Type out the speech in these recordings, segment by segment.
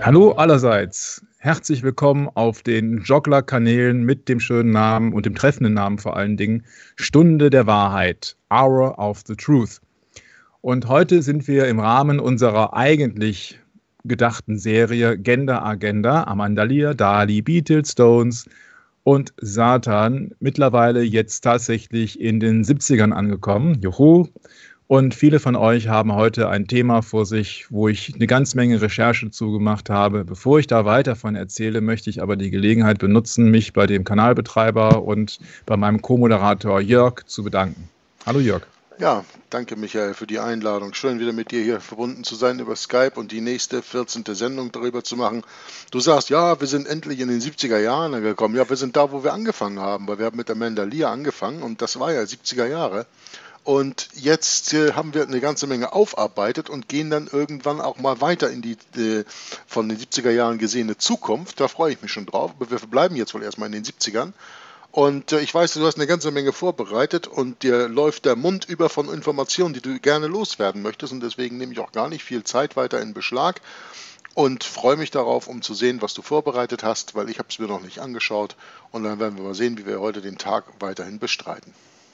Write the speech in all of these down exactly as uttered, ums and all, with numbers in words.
Hallo allerseits, herzlich willkommen auf den Joggler-Kanälen mit dem schönen Namen und dem treffenden Namen vor allen Dingen Stunde der Wahrheit, Hour of the Truth. Und heute sind wir im Rahmen unserer eigentlich gedachten Serie Gender Agenda, Amanda Lear, Dali, Beatles, Stones und Satan mittlerweile jetzt tatsächlich in den siebzigern angekommen. Juhu! Und viele von euch haben heute ein Thema vor sich, wo ich eine ganze Menge Recherche zugemacht habe. Bevor ich da weiter von erzähle, möchte ich aber die Gelegenheit benutzen, mich bei dem Kanalbetreiber und bei meinem Co-Moderator Jörg zu bedanken. Hallo Jörg. Ja, danke Michael für die Einladung. Schön wieder mit dir hier verbunden zu sein über Skype und die nächste vierzehnte Sendung darüber zu machen. Du sagst, ja, wir sind endlich in den siebziger Jahren angekommen. Ja, wir sind da, wo wir angefangen haben, weil wir haben mit Amanda Lear angefangen und das war ja siebziger Jahre. Und jetzt äh, haben wir eine ganze Menge aufarbeitet und gehen dann irgendwann auch mal weiter in die äh, von den siebziger Jahren gesehene Zukunft. Da freue ich mich schon drauf. Aber wir bleiben jetzt wohl erstmal in den siebzigern. Und äh, ich weiß, du hast eine ganze Menge vorbereitet und dir läuft der Mund über von Informationen, die du gerne loswerden möchtest. Und deswegen nehme ich auch gar nicht viel Zeit weiter in Beschlag und freue mich darauf, um zu sehen, was du vorbereitet hast, weil ich habe es mir noch nicht angeschaut. Und dann werden wir mal sehen, wie wir heute den Tag weiterhin bestreiten.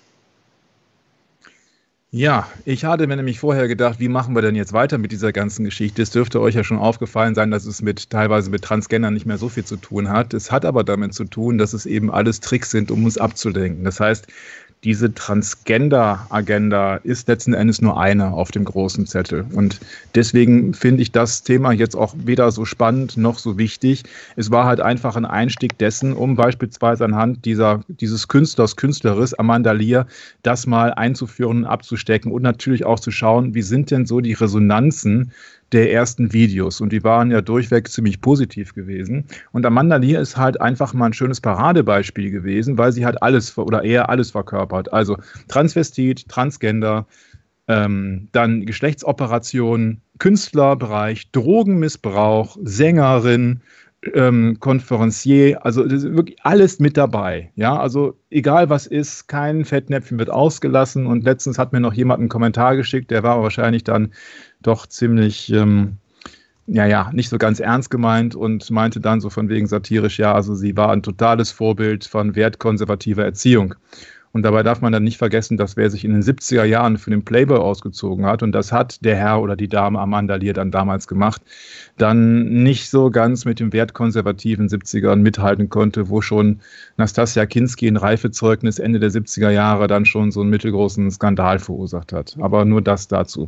Ja, ich hatte mir nämlich vorher gedacht, wie machen wir denn jetzt weiter mit dieser ganzen Geschichte? Es dürfte euch ja schon aufgefallen sein, dass es mit teilweise mit Transgendern nicht mehr so viel zu tun hat. Es hat aber damit zu tun, dass es eben alles Tricks sind, um uns abzulenken. Das heißt, diese Transgender-Agenda ist letzten Endes nur eine auf dem großen Zettel. Und deswegen finde ich das Thema jetzt auch weder so spannend noch so wichtig. Es war halt einfach ein Einstieg dessen, um beispielsweise anhand dieser, dieses Künstlers, Künstlerin Amanda Lear, das mal einzuführen und abzustecken und natürlich auch zu schauen, wie sind denn so die Resonanzen der ersten Videos, und die waren ja durchweg ziemlich positiv gewesen. Und Amanda Lear ist halt einfach mal ein schönes Paradebeispiel gewesen, weil sie halt alles oder eher alles verkörpert. Also Transvestit, Transgender, ähm, dann Geschlechtsoperationen, Künstlerbereich, Drogenmissbrauch, Sängerin, ähm, Konferencier, also das ist wirklich alles mit dabei. Ja, also egal was ist, kein Fettnäpfchen wird ausgelassen. Und letztens hat mir noch jemand einen Kommentar geschickt, der war aber wahrscheinlich dann doch ziemlich, ähm, ja, ja, nicht so ganz ernst gemeint und meinte dann so von wegen satirisch, ja, also sie war ein totales Vorbild von wertkonservativer Erziehung. Und dabei darf man dann nicht vergessen, dass wer sich in den siebziger Jahren für den Playboy ausgezogen hat, und das hat der Herr oder die Dame Amanda Lear dann damals gemacht, dann nicht so ganz mit dem wertkonservativen siebzigern mithalten konnte, wo schon Nastassja Kinski ein Reifezeugnis Ende der siebziger Jahre dann schon so einen mittelgroßen Skandal verursacht hat. Aber nur das dazu.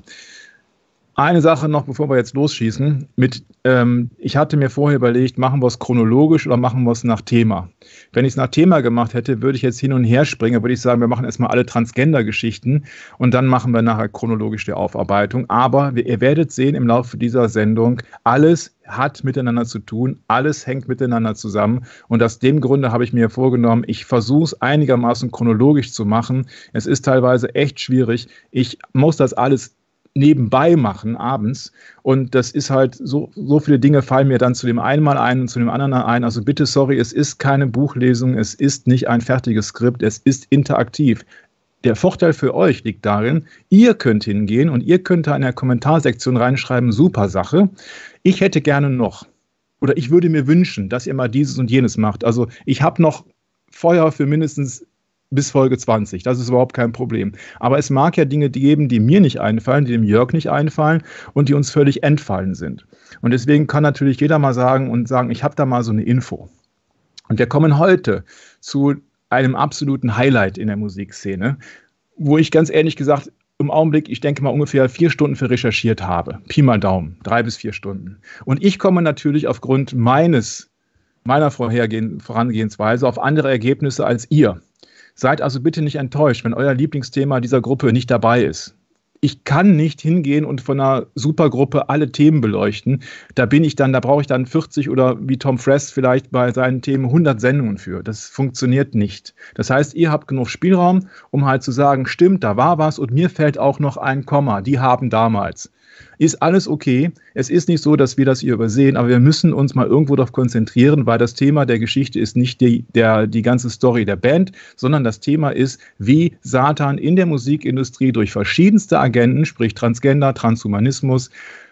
Eine Sache noch, bevor wir jetzt losschießen. Mit, ähm, ich hatte mir vorher überlegt, machen wir es chronologisch oder machen wir es nach Thema. Wenn ich es nach Thema gemacht hätte, würde ich jetzt hin und her springen, würde ich sagen, wir machen erstmal alle Transgender-Geschichten und dann machen wir nachher chronologisch die Aufarbeitung. Aber ihr werdet sehen im Laufe dieser Sendung, alles hat miteinander zu tun, alles hängt miteinander zusammen. Und aus dem Grunde habe ich mir vorgenommen, ich versuche es einigermaßen chronologisch zu machen. Es ist teilweise echt schwierig. Ich muss das alles nebenbei machen abends, und das ist halt so, so viele Dinge fallen mir dann zu dem einen mal ein und zu dem anderen ein. Also bitte, sorry, es ist keine Buchlesung, es ist nicht ein fertiges Skript, es ist interaktiv. Der Vorteil für euch liegt darin, ihr könnt hingehen und ihr könnt da in der Kommentarsektion reinschreiben, super Sache, ich hätte gerne noch, oder ich würde mir wünschen, dass ihr mal dieses und jenes macht. Also ich habe noch Feuer für mindestens bis Folge zwanzig, das ist überhaupt kein Problem. Aber es mag ja Dinge geben, die mir nicht einfallen, die dem Jörg nicht einfallen und die uns völlig entfallen sind. Und deswegen kann natürlich jeder mal sagen und sagen, ich habe da mal so eine Info. Und wir kommen heute zu einem absoluten Highlight in der Musikszene, wo ich ganz ehrlich gesagt im Augenblick, ich denke mal, ungefähr vier Stunden für recherchiert habe. Pi mal Daumen, drei bis vier Stunden. Und ich komme natürlich aufgrund meines, meiner Vorangehensweise auf andere Ergebnisse als ihr. Seid also bitte nicht enttäuscht, wenn euer Lieblingsthema dieser Gruppe nicht dabei ist. Ich kann nicht hingehen und von einer Supergruppe alle Themen beleuchten. Da bin ich dann, da brauche ich dann vierzig oder wie Tom Fress vielleicht bei seinen Themen hundert Sendungen für. Das funktioniert nicht. Das heißt, ihr habt genug Spielraum, um halt zu sagen, stimmt, da war was und mir fällt auch noch ein Komma. Die haben damals. Ist alles okay. Es ist nicht so, dass wir das hier übersehen, aber wir müssen uns mal irgendwo darauf konzentrieren, weil das Thema der Geschichte ist nicht die, der, die ganze Story der Band, sondern das Thema ist, wie Satan in der Musikindustrie durch verschiedenste Agenten, sprich Transgender, Transhumanismus,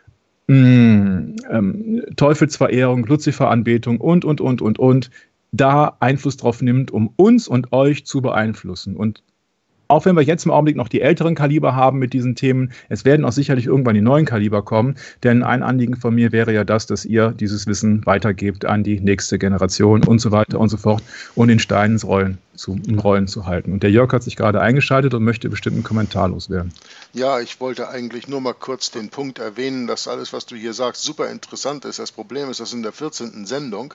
mh, ähm, Teufelsverehrung, Luziferanbetung und, und, und, und, und, da Einfluss drauf nimmt, um uns und euch zu beeinflussen. Und auch wenn wir jetzt im Augenblick noch die älteren Kaliber haben mit diesen Themen, es werden auch sicherlich irgendwann die neuen Kaliber kommen, denn ein Anliegen von mir wäre ja das, dass ihr dieses Wissen weitergebt an die nächste Generation und so weiter und so fort und den Stein ins Rollen zu, im Rollen zu halten. Und der Jörg hat sich gerade eingeschaltet und möchte bestimmt einen Kommentar loswerden. Ja, ich wollte eigentlich nur mal kurz den Punkt erwähnen, dass alles, was du hier sagst, super interessant ist. Das Problem ist, das ist in der vierzehnten Sendung.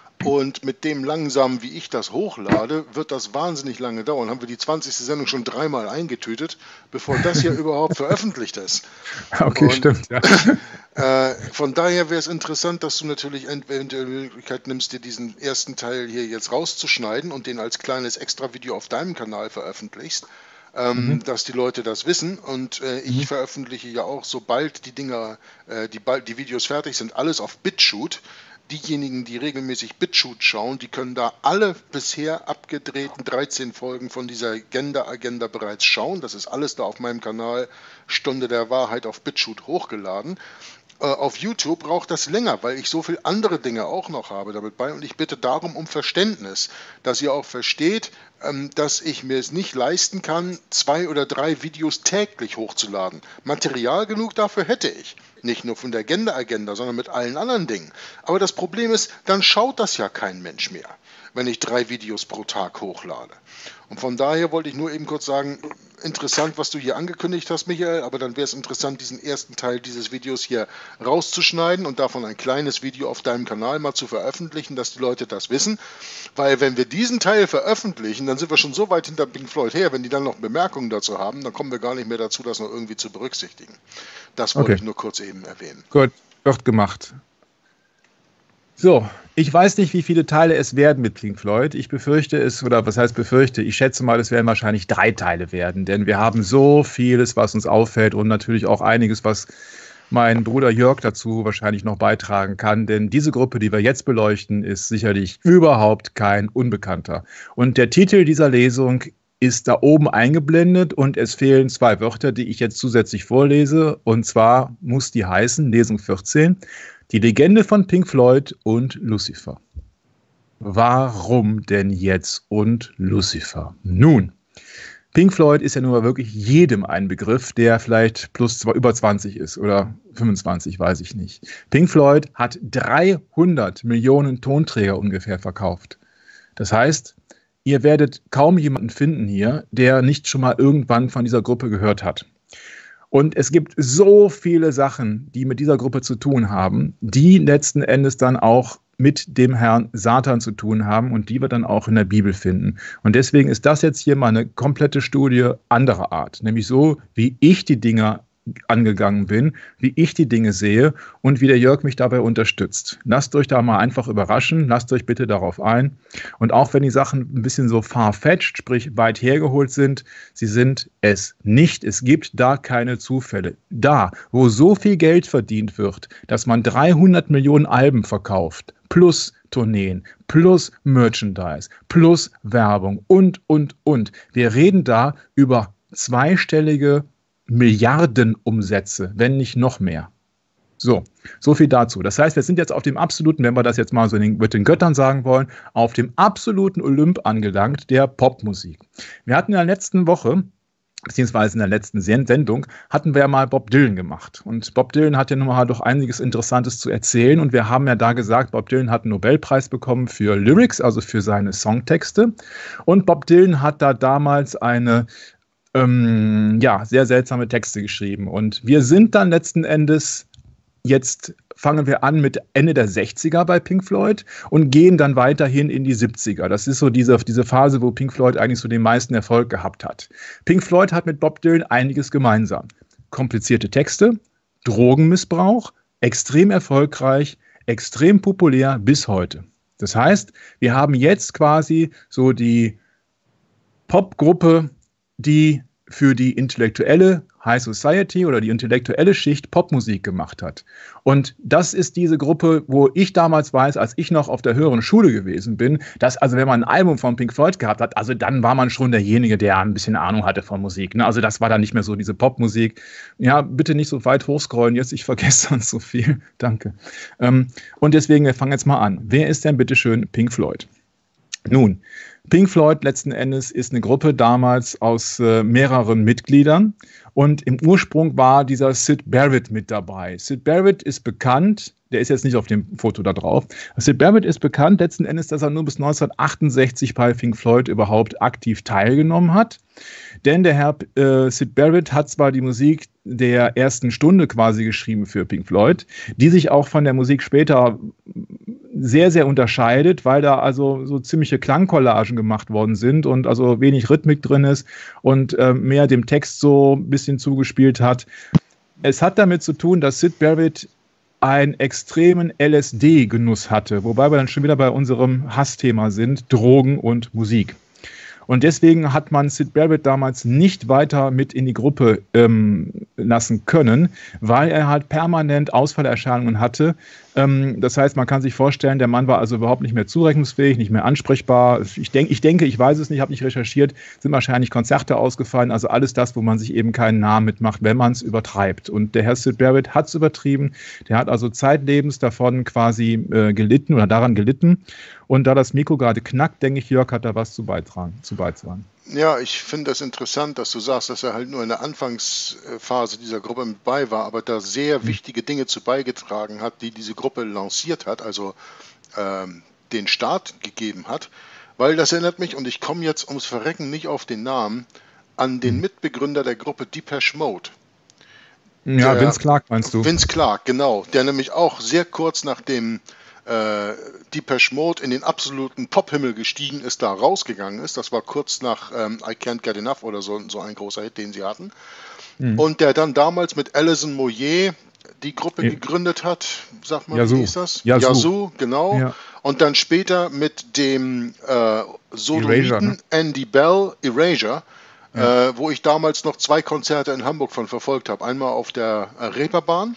Und mit dem langsam, wie ich das hochlade, wird das wahnsinnig lange dauern. Haben wir die zwanzigste Sendung schon dreimal eingetütet, bevor das hier überhaupt veröffentlicht ist. Okay, und, stimmt, ja. Äh, von daher wäre es interessant, dass du natürlich entweder die Möglichkeit nimmst, dir diesen ersten Teil hier jetzt rauszuschneiden und den als kleines Extra-Video auf deinem Kanal veröffentlichst. Ähm, mhm. Dass die Leute das wissen, und äh, ich mhm. veröffentliche ja auch, sobald die Dinger, äh, die, die Videos fertig sind, alles auf BitChute. Diejenigen, die regelmäßig BitChute schauen, die können da alle bisher abgedrehten dreizehn Folgen von dieser Gender-Agenda bereits schauen. Das ist alles da auf meinem Kanal Stunde der Wahrheit auf BitChute hochgeladen. Äh, auf YouTube braucht das länger, weil ich so viele andere Dinge auch noch habe damit bei, und ich bitte darum um Verständnis, dass ihr auch versteht, ähm, dass ich mir es nicht leisten kann, zwei oder drei Videos täglich hochzuladen. Material genug dafür hätte ich. Nicht nur von der Gender-Agenda, sondern mit allen anderen Dingen. Aber das Problem ist, dann schaut das ja kein Mensch mehr, wenn ich drei Videos pro Tag hochlade. Und von daher wollte ich nur eben kurz sagen, interessant, was du hier angekündigt hast, Michael, aber dann wäre es interessant, diesen ersten Teil dieses Videos hier rauszuschneiden und davon ein kleines Video auf deinem Kanal mal zu veröffentlichen, dass die Leute das wissen. Weil wenn wir diesen Teil veröffentlichen, dann sind wir schon so weit hinter Pink Floyd her, wenn die dann noch Bemerkungen dazu haben, dann kommen wir gar nicht mehr dazu, das noch irgendwie zu berücksichtigen. Das wollte okay. ich nur kurz eben erwähnen. Gut, wird gemacht. So, ich weiß nicht, wie viele Teile es werden mit Pink Floyd. Ich befürchte es, oder was heißt befürchte, ich schätze mal, es werden wahrscheinlich drei Teile werden, denn wir haben so vieles, was uns auffällt, und natürlich auch einiges, was mein Bruder Jörg dazu wahrscheinlich noch beitragen kann, denn diese Gruppe, die wir jetzt beleuchten, ist sicherlich überhaupt kein Unbekannter. Und der Titel dieser Lesung ist da oben eingeblendet, und es fehlen zwei Wörter, die ich jetzt zusätzlich vorlese, und zwar muss die heißen, Lesung vierzehn, die Legende von Pink Floyd und Lucifer. Warum denn jetzt und Lucifer? Nun, Pink Floyd ist ja nun mal wirklich jedem ein Begriff, der vielleicht plus zwei, über zwanzig ist oder fünfundzwanzig, weiß ich nicht. Pink Floyd hat dreihundert Millionen Tonträger ungefähr verkauft. Das heißt, ihr werdet kaum jemanden finden hier, der nicht schon mal irgendwann von dieser Gruppe gehört hat. Und es gibt so viele Sachen, die mit dieser Gruppe zu tun haben, die letzten Endes dann auch mit dem Herrn Satan zu tun haben und die wir dann auch in der Bibel finden. Und deswegen ist das jetzt hier mal eine komplette Studie anderer Art, nämlich so, wie ich die Dinger angegangen bin, wie ich die Dinge sehe und wie der Jörg mich dabei unterstützt. Lasst euch da mal einfach überraschen, lasst euch bitte darauf ein. Und auch wenn die Sachen ein bisschen so far-fetched, sprich weit hergeholt sind, sie sind es nicht. Es gibt da keine Zufälle. Da, wo so viel Geld verdient wird, dass man dreihundert Millionen Alben verkauft, plus Tourneen, plus Merchandise, plus Werbung und, und, und. Wir reden da über zweistellige Milliardenumsätze, wenn nicht noch mehr. So, so viel dazu. Das heißt, wir sind jetzt auf dem absoluten, wenn wir das jetzt mal so mit den Göttern sagen wollen, auf dem absoluten Olymp angelangt der Popmusik. Wir hatten in der letzten Woche, beziehungsweise in der letzten Sendung, hatten wir ja mal Bob Dylan gemacht. Und Bob Dylan hat ja nun mal doch einiges Interessantes zu erzählen. Und wir haben ja da gesagt, Bob Dylan hat einen Nobelpreis bekommen für Lyrics, also für seine Songtexte. Und Bob Dylan hat da damals eine Ähm, ja, sehr seltsame Texte geschrieben. Und wir sind dann letzten Endes, jetzt fangen wir an mit Ende der sechziger bei Pink Floyd und gehen dann weiterhin in die siebziger. Das ist so diese, diese Phase, wo Pink Floyd eigentlich so den meisten Erfolg gehabt hat. Pink Floyd hat mit Bob Dylan einiges gemeinsam. Komplizierte Texte, Drogenmissbrauch, extrem erfolgreich, extrem populär bis heute. Das heißt, wir haben jetzt quasi so die Popgruppe, die für die intellektuelle High Society oder die intellektuelle Schicht Popmusik gemacht hat. Und das ist diese Gruppe, wo ich damals weiß, als ich noch auf der höheren Schule gewesen bin, dass also wenn man ein Album von Pink Floyd gehabt hat, also dann war man schon derjenige, der ein bisschen Ahnung hatte von Musik. Ne? Also das war dann nicht mehr so diese Popmusik. Ja, bitte nicht so weit hochscrollen, jetzt ich vergesse sonst so viel. Danke. Ähm, und deswegen, wir fangen jetzt mal an. Wer ist denn bitte schön Pink Floyd? Nun, Pink Floyd letzten Endes ist eine Gruppe damals aus äh, mehreren Mitgliedern und im Ursprung war dieser Syd Barrett mit dabei. Syd Barrett ist bekannt, der ist jetzt nicht auf dem Foto da drauf, Syd Barrett ist bekannt letzten Endes, dass er nur bis neunzehnhundertachtundsechzig bei Pink Floyd überhaupt aktiv teilgenommen hat. Denn der Herr äh, Syd Barrett hat zwar die Musik der ersten Stunde quasi geschrieben für Pink Floyd, die sich auch von der Musik später sehr, sehr unterscheidet, weil da also so ziemliche Klangcollagen gemacht worden sind und also wenig Rhythmik drin ist und äh, mehr dem Text so ein bisschen zugespielt hat. Es hat damit zu tun, dass Syd Barrett einen extremen L S D-Genuss hatte, wobei wir dann schon wieder bei unserem Hassthema sind, Drogen und Musik. Und deswegen hat man Syd Barrett damals nicht weiter mit in die Gruppe ähm, lassen können, weil er halt permanent Ausfallerscheinungen hatte. Ähm, das heißt, man kann sich vorstellen, der Mann war also überhaupt nicht mehr zurechnungsfähig, nicht mehr ansprechbar. Ich, denk, ich denke, ich weiß es nicht, habe nicht recherchiert, sind wahrscheinlich Konzerte ausgefallen. Also alles das, wo man sich eben keinen Namen mitmacht, wenn man es übertreibt. Und der Herr Syd Barrett hat es übertrieben. Der hat also zeitlebens davon quasi äh, gelitten oder daran gelitten. Und da das Mikro gerade knackt, denke ich, Jörg hat da was zu beitragen. Zu beitragen. Ja, ich finde das interessant, dass du sagst, dass er halt nur in der Anfangsphase dieser Gruppe mit bei war, aber da sehr wichtige Dinge zu beigetragen hat, die diese Gruppe lanciert hat, also ähm, den Start gegeben hat. Weil das erinnert mich, und ich komme jetzt ums Verrecken nicht auf den Namen, an den Mitbegründer der Gruppe Depeche Mode. Ja, Der, Vince Clarke meinst du? Vince Clarke, genau. Der nämlich auch sehr kurz nach dem äh, Depeche Mode in den absoluten Pop-Himmel gestiegen ist, da rausgegangen ist. Das war kurz nach ähm, I Can't Get Enough oder so, so ein großer Hit, den sie hatten. Mhm. Und der dann damals mit Alison Moyet die Gruppe ja. gegründet hat. Sag mal, Yazoo. Wie hieß das? Yazoo, Yazoo genau. Ja. Und dann später mit dem äh, Sodomiten ne? Andy Bell, Erasure, ja. äh, wo ich damals noch zwei Konzerte in Hamburg von verfolgt habe. Einmal auf der äh, Reeperbahn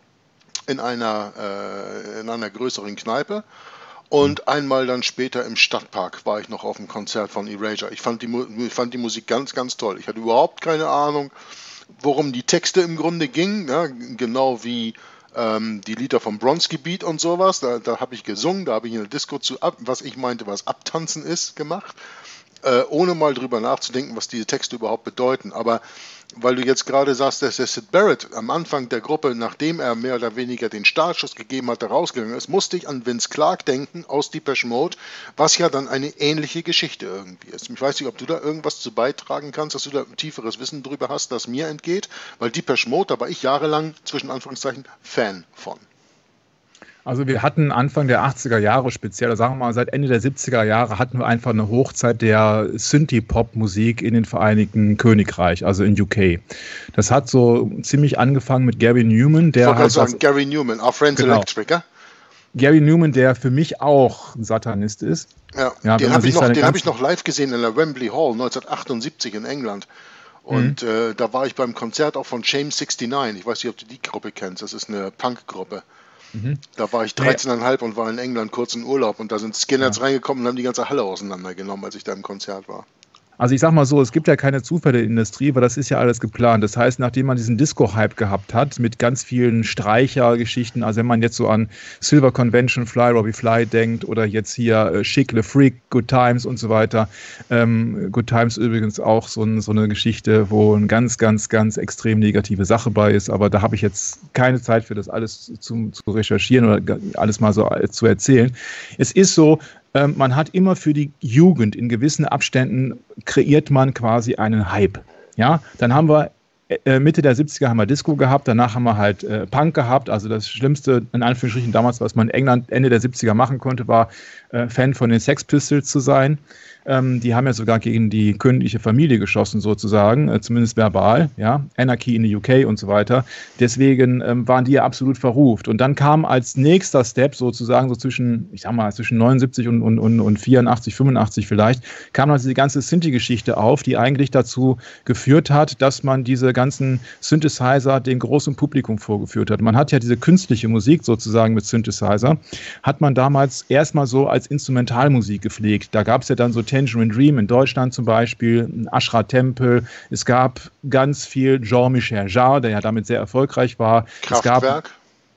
in einer, äh, in einer größeren Kneipe und mhm. einmal dann später im Stadtpark war ich noch auf dem Konzert von Erasure. Ich fand die, ich fand die Musik ganz, ganz toll. Ich hatte überhaupt keine Ahnung, worum die Texte im Grunde gingen, ja, genau wie ähm, die Lieder vom Bronski Beat und sowas. Da, da habe ich gesungen, da habe ich in der Disco zu, ab, was ich meinte, was Abtanzen ist, gemacht, äh, ohne mal drüber nachzudenken, was diese Texte überhaupt bedeuten. Aber weil du jetzt gerade sagst, dass der Syd Barrett am Anfang der Gruppe, nachdem er mehr oder weniger den Startschuss gegeben hatte, rausgegangen ist, musste ich an Vince Clarke denken aus Depeche Mode, was ja dann eine ähnliche Geschichte irgendwie ist. Ich weiß nicht, ob du da irgendwas zu beitragen kannst, dass du da ein tieferes Wissen drüber hast, das mir entgeht, weil Depeche Mode, da war ich jahrelang, zwischen Anführungszeichen, Fan von. Also wir hatten Anfang der achtziger Jahre speziell, sagen wir mal seit Ende der siebziger Jahre, hatten wir einfach eine Hochzeit der Synthie-Pop-Musik in den Vereinigten Königreich, also in U K. Das hat so ziemlich angefangen mit Gary Newman, der... Ich wollte sagen, Gary Newman, Our Friends genau. Electric, ja? Gary Newman, der für mich auch ein Satanist ist. Ja, ja den habe ich, hab ich noch live gesehen in der Wembley Hall neunzehnhundertachtundsiebzig in England. Und mhm. äh, da war ich beim Konzert auch von Shame sixty-nine. Ich weiß nicht, ob du die Gruppe kennst. Das ist eine Punk-Gruppe. Mhm. Da war ich dreizehn Komma fünf und war in England kurz in Urlaub und da sind Skinheads ja. reingekommen und haben die ganze Halle auseinandergenommen, als ich da im Konzert war. Also ich sag mal so, es gibt ja keine Zufälle in der Industrie, weil das ist ja alles geplant. Das heißt, nachdem man diesen Disco-Hype gehabt hat, mit ganz vielen Streichergeschichten, also wenn man jetzt so an Silver Convention, Fly Robbie Fly denkt oder jetzt hier äh, Chic Le Freak, Good Times und so weiter. Ähm, Good Times übrigens auch so, ein, so eine Geschichte, wo eine ganz, ganz, ganz extrem negative Sache bei ist, aber da habe ich jetzt keine Zeit für das alles zu, zu recherchieren oder alles mal so zu erzählen. Es ist so, man hat immer für die Jugend in gewissen Abständen kreiert man quasi einen Hype. Ja, dann haben wir äh, Mitte der siebziger haben wir Disco gehabt, danach haben wir halt äh, Punk gehabt. Also das Schlimmste in Anführungsstrichen damals, was man in England Ende der siebziger machen konnte, war äh, Fan von den Sex Pistols zu sein. Ähm, die haben ja sogar gegen die königliche Familie geschossen, sozusagen, äh, zumindest verbal, ja, Anarchy in the U K und so weiter. Deswegen ähm, waren die ja absolut verruft. Und dann kam als nächster Step sozusagen so zwischen, ich sag mal, zwischen neunundsiebzig und, und, und, und vierundachtzig, fünfundachtzig vielleicht, kam also die ganze Synthi-Geschichte auf, die eigentlich dazu geführt hat, dass man diese ganzen Synthesizer dem großen Publikum vorgeführt hat. Man hat ja diese künstliche Musik sozusagen mit Synthesizer, hat man damals erstmal so als Instrumentalmusik gepflegt. Da gab es ja dann so Tangerine Dream in Deutschland zum Beispiel, Ashra Temple. Es gab ganz viel Jean-Michel Jarre, der ja damit sehr erfolgreich war. Kraftwerk? Es gab,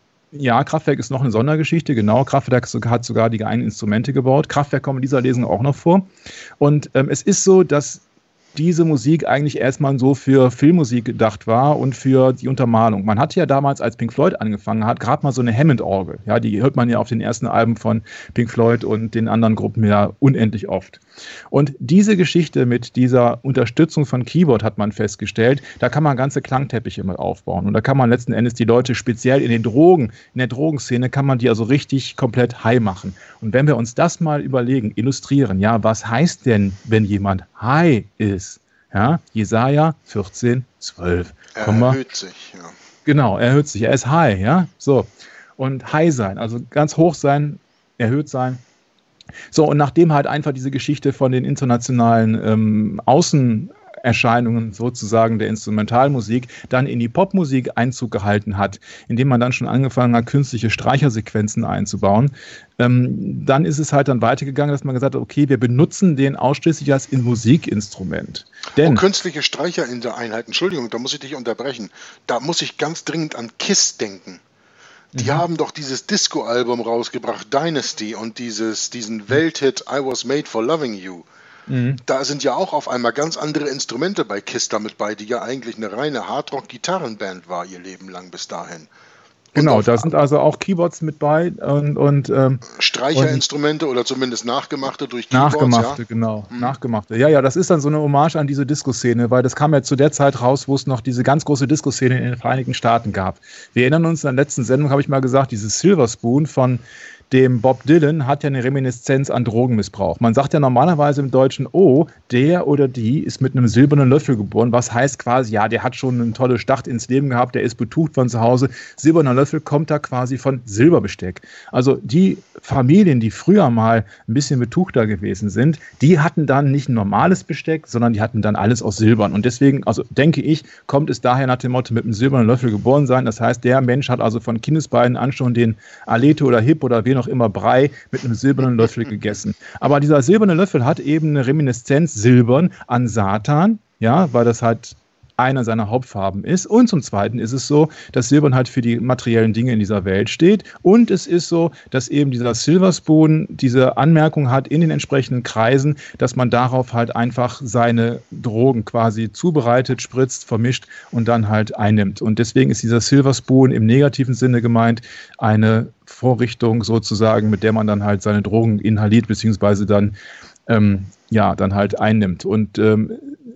ja, Kraftwerk ist noch eine Sondergeschichte, genau. Kraftwerk hat sogar die eigenen Instrumente gebaut. Kraftwerk kommt in dieser Lesung auch noch vor. Und ähm, es ist so, dass diese Musik eigentlich erstmal so für Filmmusik gedacht war und für die Untermalung. Man hatte ja damals, als Pink Floyd angefangen hat, gerade mal so eine Hammond-Orgel. Ja, die hört man ja auf den ersten Alben von Pink Floyd und den anderen Gruppen ja unendlich oft. Und diese Geschichte mit dieser Unterstützung von Keyboard hat man festgestellt, da kann man ganze Klangteppiche mit aufbauen. Und da kann man letzten Endes die Leute speziell in den Drogen, in der Drogenszene kann man die also richtig komplett high machen. Und wenn wir uns das mal überlegen, illustrieren, ja, was heißt denn, wenn jemand high ist? Ja, Jesaja vierzehn, zwölf. Er erhöht sich, ja. Genau, er erhöht sich. Er ist high, ja, so. Und high sein, also ganz hoch sein, erhöht sein. So, und nachdem halt einfach diese Geschichte von den internationalen ähm, Außenerscheinungen sozusagen der Instrumentalmusik dann in die Popmusik Einzug gehalten hat, indem man dann schon angefangen hat, künstliche Streichersequenzen einzubauen, ähm, dann ist es halt dann weitergegangen, dass man gesagt hat, okay, wir benutzen den ausschließlich als Musikinstrument. Denn oh, künstliche Streicher in der Einheit, Entschuldigung, da muss ich dich unterbrechen. Da muss ich ganz dringend an KISS denken. Die mhm. haben doch dieses Disco-Album rausgebracht, Dynasty, und dieses, diesen Welthit I Was Made for Loving You. Mhm. Da sind ja auch auf einmal ganz andere Instrumente bei KISS damit bei, die ja eigentlich eine reine Hardrock-Gitarrenband war ihr Leben lang bis dahin. Genau, da sind also auch Keyboards mit bei und, und ähm, Streicherinstrumente und oder zumindest nachgemachte durch Keyboards. Nachgemachte, ja? genau. Mhm. Nachgemachte. Ja, ja, das ist dann so eine Hommage an diese Disco-Szene, weil das kam ja zu der Zeit raus, wo es noch diese ganz große Disco-Szene in den Vereinigten Staaten gab. Wir erinnern uns, in der letzten Sendung habe ich mal gesagt, dieses Silver Spoon von dem Bob Dylan hat ja eine Reminiszenz an Drogenmissbrauch. Man sagt ja normalerweise im Deutschen, oh, der oder die ist mit einem silbernen Löffel geboren, was heißt quasi, ja, der hat schon einen tollen Start ins Leben gehabt, der ist betucht von zu Hause. Silberner Löffel kommt da quasi von Silberbesteck. Also die Familien, die früher mal ein bisschen betuchter gewesen sind, die hatten dann nicht ein normales Besteck, sondern die hatten dann alles aus Silbern. Und deswegen, also denke ich, kommt es daher nach dem Motto, mit einem silbernen Löffel geboren sein. Das heißt, der Mensch hat also von Kindesbeinen an schon den Alete oder Hip oder wen auch immer Brei mit einem silbernen Löffel gegessen. Aber dieser silberne Löffel hat eben eine Reminiszenz silbern an Satan, ja, weil das halt einer seiner Hauptfarben ist. Und zum Zweiten ist es so, dass Silbern halt für die materiellen Dinge in dieser Welt steht. Und es ist so, dass eben dieser Silver Spoon diese Anmerkung hat in den entsprechenden Kreisen, dass man darauf halt einfach seine Drogen quasi zubereitet, spritzt, vermischt und dann halt einnimmt. Und deswegen ist dieser Silver Spoon im negativen Sinne gemeint eine Vorrichtung sozusagen, mit der man dann halt seine Drogen inhaliert, beziehungsweise dann, ähm, ja, dann halt einnimmt. Und ähm,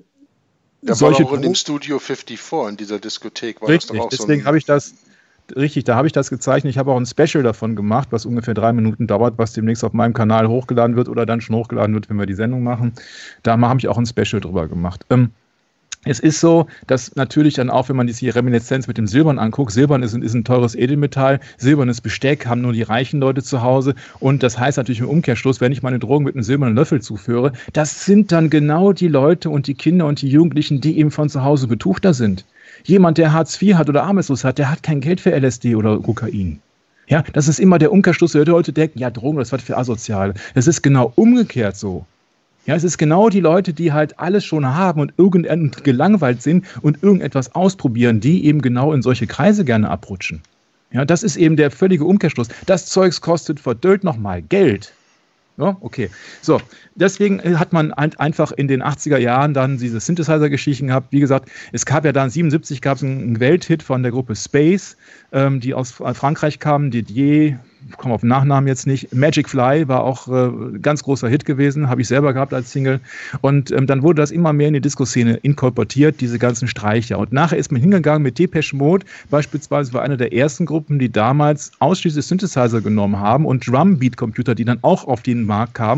Der solche war auch in dem Studio vierundfünfzig, in dieser Diskothek. War richtig, das doch auch deswegen so habe ich das, richtig, da habe ich das gezeichnet. Ich habe auch ein Special davon gemacht, was ungefähr drei Minuten dauert, was demnächst auf meinem Kanal hochgeladen wird oder dann schon hochgeladen wird, wenn wir die Sendung machen. Da habe ich auch ein Special drüber gemacht. Ähm, Es ist so, dass natürlich dann auch, wenn man diese Reminiszenz mit dem Silbern anguckt, Silbern ist ein, ist ein teures Edelmetall, silbernes Besteck haben nur die reichen Leute zu Hause und das heißt natürlich im Umkehrschluss, wenn ich meine Drogen mit einem silbernen Löffel zuführe, das sind dann genau die Leute und die Kinder und die Jugendlichen, die eben von zu Hause betuchter sind. Jemand, der Hartz vier hat oder Armelslos hat, der hat kein Geld für L S D oder Kokain. Ja, das ist immer der Umkehrschluss, der Leute denken, ja, Drogen, das wird für asozial. Das ist genau umgekehrt so. Ja, es ist genau die Leute, die halt alles schon haben und irgend gelangweilt sind und irgendetwas ausprobieren, die eben genau in solche Kreise gerne abrutschen. Ja, das ist eben der völlige Umkehrschluss. Das Zeugs kostet verdammt nochmal Geld. Ja, okay. So, deswegen hat man einfach in den achtziger Jahren dann diese Synthesizer-Geschichten gehabt. Wie gesagt, es gab ja dann siebenundsiebzig gab es einen Welthit von der Gruppe Space, ähm, die aus Frankreich kamen, Didier, ich komme auf den Nachnamen jetzt nicht. Magic Fly war auch äh, ganz großer Hit gewesen, habe ich selber gehabt als Single. Und ähm, dann wurde das immer mehr in die Disco-Szene inkorporiert, diese ganzen Streicher. Und nachher ist man hingegangen mit Depeche Mode, beispielsweise war eine der ersten Gruppen, die damals ausschließlich Synthesizer genommen haben und Drumbeat-Computer, die dann auch auf den Markt kamen,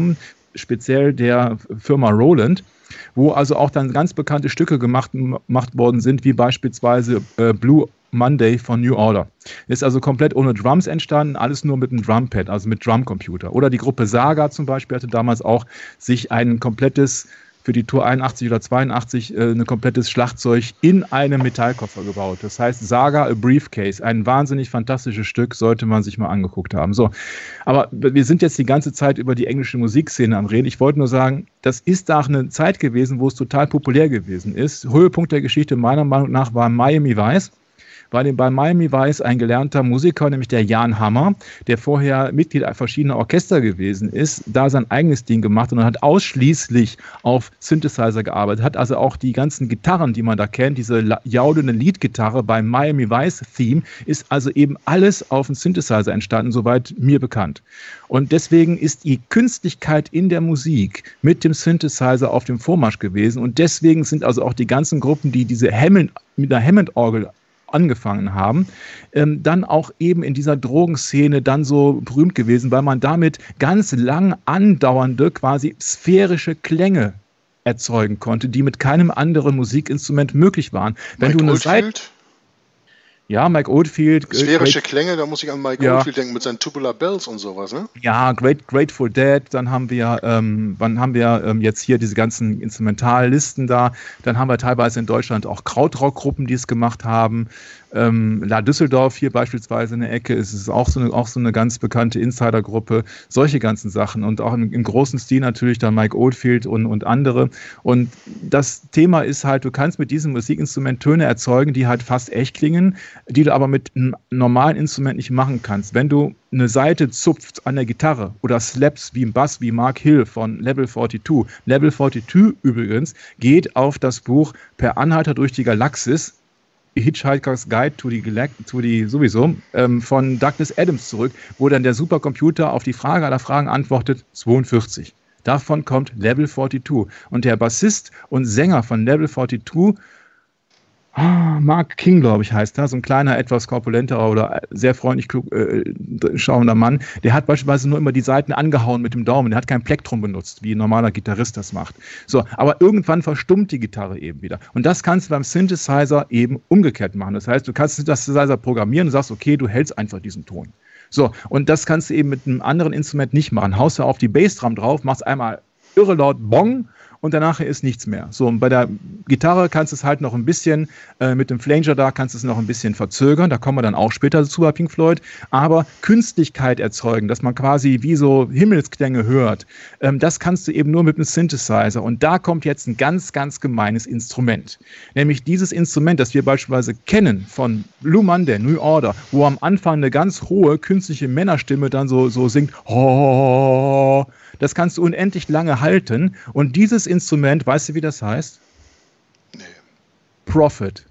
speziell der Firma Roland, wo also auch dann ganz bekannte Stücke gemacht, gemacht worden sind, wie beispielsweise äh, Blue Monday von New Order. Ist also komplett ohne Drums entstanden, alles nur mit einem Drumpad, also mit Drumcomputer. Oder die Gruppe Saga zum Beispiel hatte damals auch sich ein komplettes, für die Tour einundachtzig oder zweiundachtzig, äh, ein komplettes Schlagzeug in einem Metallkoffer gebaut. Das heißt Saga A Briefcase, ein wahnsinnig fantastisches Stück, sollte man sich mal angeguckt haben. So, aber wir sind jetzt die ganze Zeit über die englische Musikszene am Reden. Ich wollte nur sagen, das ist da eine Zeit gewesen, wo es total populär gewesen ist. Höhepunkt der Geschichte meiner Meinung nach war Miami Vice. War dem bei Miami Vice ein gelernter Musiker, nämlich der Jan Hammer, der vorher Mitglied verschiedener Orchester gewesen ist, da sein eigenes Ding gemacht und hat ausschließlich auf Synthesizer gearbeitet, hat also auch die ganzen Gitarren, die man da kennt, diese jaulende Leadgitarre beim Miami Vice Theme, ist also eben alles auf dem Synthesizer entstanden, soweit mir bekannt. Und deswegen ist die Künstlichkeit in der Musik mit dem Synthesizer auf dem Vormarsch gewesen und deswegen sind also auch die ganzen Gruppen, die diese Hammond, mit einer Hammond-Orgel angefangen haben, ähm, dann auch eben in dieser Drogenszene dann so berühmt gewesen, weil man damit ganz lang andauernde, quasi sphärische Klänge erzeugen konnte, die mit keinem anderen Musikinstrument möglich waren. Wenn Mike du eine Oldfield? Seite Ja, Mike Oldfield. Sphärische Klänge, da muss ich an Mike ja. Oldfield denken mit seinen Tubular Bells und sowas, ne? Ja, Great, Grateful Dead, dann haben wir, ähm, wann haben wir ähm, jetzt hier diese ganzen Instrumentallisten da, dann haben wir teilweise in Deutschland auch Krautrock-Gruppen, die es gemacht haben. Ähm, La Düsseldorf hier beispielsweise in der Ecke ist es auch so eine, auch so eine ganz bekannte Insidergruppe, solche ganzen Sachen und auch im, im großen Stil natürlich dann Mike Oldfield und, und andere. Und das Thema ist halt, du kannst mit diesem Musikinstrument Töne erzeugen, die halt fast echt klingen, die du aber mit einem normalen Instrument nicht machen kannst. Wenn du eine Saite zupft an der Gitarre oder slaps wie im Bass wie Mark Hill von Level zweiundvierzig. Level zweiundvierzig übrigens geht auf das Buch Per Anhalter durch die Galaxis, Hitchhiker's Guide to the, Galact to the sowieso, ähm, von Douglas Adams zurück, wo dann der Supercomputer auf die Frage aller Fragen antwortet, zweiundvierzig. Davon kommt Level zweiundvierzig. Und der Bassist und Sänger von Level zweiundvierzig, Mark King, glaube ich, heißt er, so ein kleiner, etwas korpulenterer oder sehr freundlich äh, schauender Mann, der hat beispielsweise nur immer die Saiten angehauen mit dem Daumen, der hat kein Plektrum benutzt, wie ein normaler Gitarrist das macht. So, aber irgendwann verstummt die Gitarre eben wieder. Und das kannst du beim Synthesizer eben umgekehrt machen. Das heißt, du kannst den Synthesizer programmieren und sagst, okay, du hältst einfach diesen Ton. So, und das kannst du eben mit einem anderen Instrument nicht machen. Haust du auf die Bassdrum drauf, machst einmal irre laut Bong, und danach ist nichts mehr. So, und bei der Gitarre kannst du es halt noch ein bisschen, äh, mit dem Flanger da kannst du es noch ein bisschen verzögern, da kommen wir dann auch später zu bei Pink Floyd, aber Künstlichkeit erzeugen, dass man quasi wie so Himmelsklänge hört, ähm, das kannst du eben nur mit einem Synthesizer und da kommt jetzt ein ganz, ganz gemeines Instrument. Nämlich dieses Instrument, das wir beispielsweise kennen von Blue Monday, New Order, wo am Anfang eine ganz hohe künstliche Männerstimme dann so, so singt, oh, das kannst du unendlich lange halten. Und dieses Instrument, weißt du, wie das heißt? Nee. Prophet.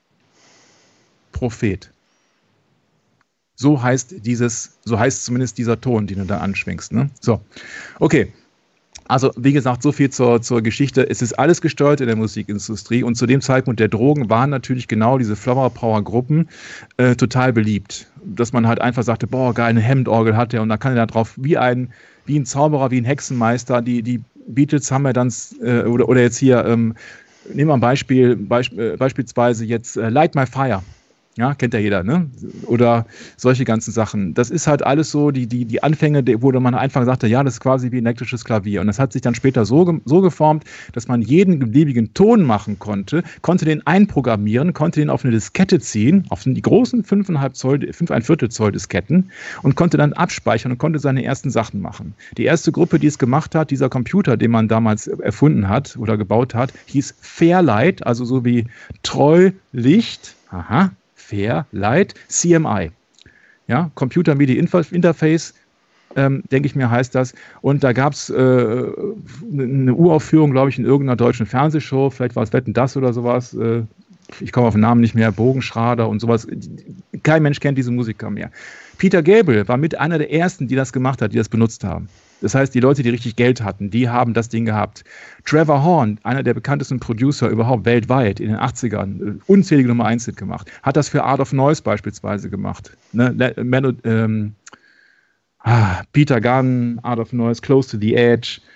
Prophet. So heißt dieses, so heißt zumindest dieser Ton, den du da anschwingst. Ne? So, okay. Also, wie gesagt, so viel zur, zur Geschichte. Es ist alles gesteuert in der Musikindustrie und zu dem Zeitpunkt der Drogen waren natürlich genau diese Flower-Power-Gruppen äh, total beliebt. Dass man halt einfach sagte, boah, geil, eine Hammond-Orgel hat der und da kann er da drauf wie ein, wie ein Zauberer, wie ein Hexenmeister. Die, die Beatles haben ja dann, äh, oder, oder jetzt hier, ähm, nehmen wir ein Beispiel, beisp äh, beispielsweise jetzt äh, Light My Fire. Ja, kennt ja jeder, ne? Oder solche ganzen Sachen. Das ist halt alles so, die, die, die Anfänge, wo man am Anfang sagte, ja, das ist quasi wie ein elektrisches Klavier. Und das hat sich dann später so, so geformt, dass man jeden beliebigen Ton machen konnte, konnte den einprogrammieren, konnte den auf eine Diskette ziehen, auf die großen fünf Komma fünf Zoll, fünf ein Viertel Zoll Disketten und konnte dann abspeichern und konnte seine ersten Sachen machen. Die erste Gruppe, die es gemacht hat, dieser Computer, den man damals erfunden hat oder gebaut hat, hieß Fairlight, also so wie Treu Licht, aha, Fairlight, C M I. Ja, Computer Media Interface, ähm, denke ich mir, heißt das. Und da gab es äh, eine Uraufführung, glaube ich, in irgendeiner deutschen Fernsehshow, vielleicht war es Wetten, das oder sowas. Äh, ich komme auf den Namen nicht mehr, Bogenschrader und sowas. Kein Mensch kennt diese Musiker mehr. Peter Gabriel war mit einer der ersten, die das gemacht hat, die das benutzt haben. Das heißt, die Leute, die richtig Geld hatten, die haben das Ding gehabt. Trevor Horn, einer der bekanntesten Producer überhaupt weltweit in den achtzigern, unzählige Nummer eins Hit gemacht, hat das für Art of Noise beispielsweise gemacht. Ne? Melo ähm, ah, Peter Gunn, Art of Noise, Close to the Edge,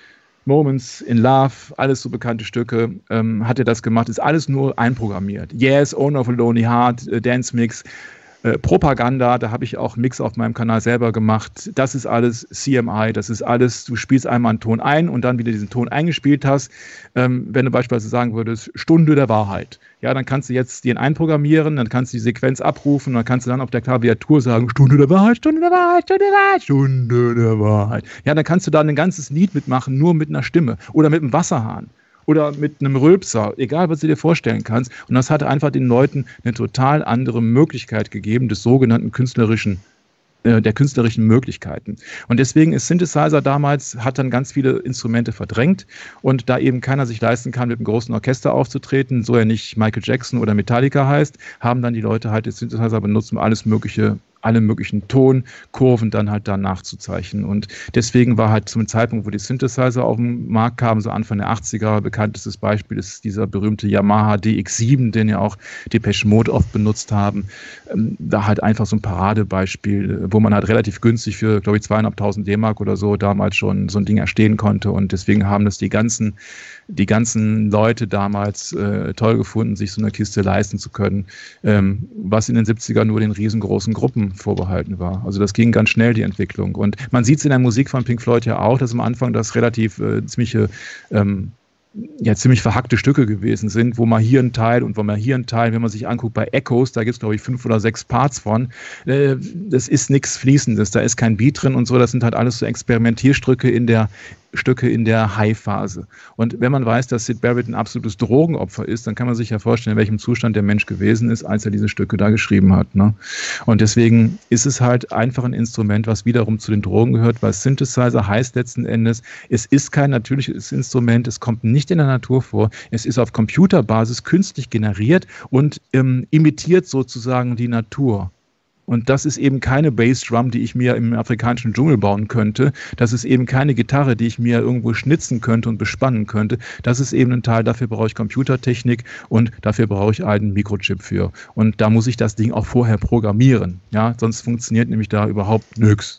Moments in Love, alles so bekannte Stücke, ähm, hat er das gemacht, ist alles nur einprogrammiert. Yes, Owner of a Lonely Heart, äh, Dance Mix, äh, Propaganda, da habe ich auch einen Mix auf meinem Kanal selber gemacht. Das ist alles C M I, das ist alles, du spielst einmal einen Ton ein und dann wieder diesen Ton eingespielt hast. Ähm, wenn du beispielsweise sagen würdest, Stunde der Wahrheit, ja, dann kannst du jetzt den einprogrammieren, dann kannst du die Sequenz abrufen und dann kannst du dann auf der Klaviatur sagen, Stunde der Wahrheit, Stunde der Wahrheit, Stunde der Wahrheit, Stunde der Wahrheit. Ja, dann kannst du da ein ganzes Lied mitmachen, nur mit einer Stimme oder mit einem Wasserhahn oder mit einem Rülpser, egal was du dir vorstellen kannst. Und das hat einfach den Leuten eine total andere Möglichkeit gegeben des sogenannten künstlerischen der künstlerischen Möglichkeiten. Und deswegen ist Synthesizer damals, hat dann ganz viele Instrumente verdrängt und da eben keiner sich leisten kann, mit einem großen Orchester aufzutreten, so er nicht Michael Jackson oder Metallica heißt, haben dann die Leute halt den Synthesizer benutzt, um alles mögliche alle möglichen Tonkurven dann halt da nachzuzeichnen. Und deswegen war halt zum Zeitpunkt, wo die Synthesizer auf den Markt kamen, so Anfang der achtziger, bekanntestes Beispiel ist dieser berühmte Yamaha D X sieben, den ja auch Depeche Mode oft benutzt haben. Ähm, da halt einfach so ein Paradebeispiel, wo man halt relativ günstig für, glaube ich, zweieinhalbtausend D-Mark oder so damals schon so ein Ding erstehen konnte. Und deswegen haben das die ganzen, die ganzen Leute damals äh, toll gefunden, sich so eine Kiste leisten zu können, ähm, was in den siebzigern nur den riesengroßen Gruppen vorbehalten war. Also das ging ganz schnell, die Entwicklung. Und man sieht es in der Musik von Pink Floyd ja auch, dass am Anfang das relativ äh, ziemliche ähm, ja, ziemlich verhackte Stücke gewesen sind, wo man hier ein Teil und wo man hier ein Teil, wenn man sich anguckt bei Echoes, da gibt es glaube ich fünf oder sechs Parts von, äh, das ist nichts Fließendes, da ist kein Beat drin und so, das sind halt alles so Experimentierstücke in der Stücke in der High-Phase. Und wenn man weiß, dass Syd Barrett ein absolutes Drogenopfer ist, dann kann man sich ja vorstellen, in welchem Zustand der Mensch gewesen ist, als er diese Stücke da geschrieben hat. Ne? Und deswegen ist es halt einfach ein Instrument, was wiederum zu den Drogen gehört, weil Synthesizer heißt letzten Endes, es ist kein natürliches Instrument, es kommt nicht in der Natur vor, es ist auf Computerbasis künstlich generiert und ähm, imitiert sozusagen die Natur. Und das ist eben keine Bassdrum, die ich mir im afrikanischen Dschungel bauen könnte. Das ist eben keine Gitarre, die ich mir irgendwo schnitzen könnte und bespannen könnte. Das ist eben ein Teil, dafür brauche ich Computertechnik und dafür brauche ich einen Mikrochip für. Und da muss ich das Ding auch vorher programmieren. Ja, sonst funktioniert nämlich da überhaupt nichts.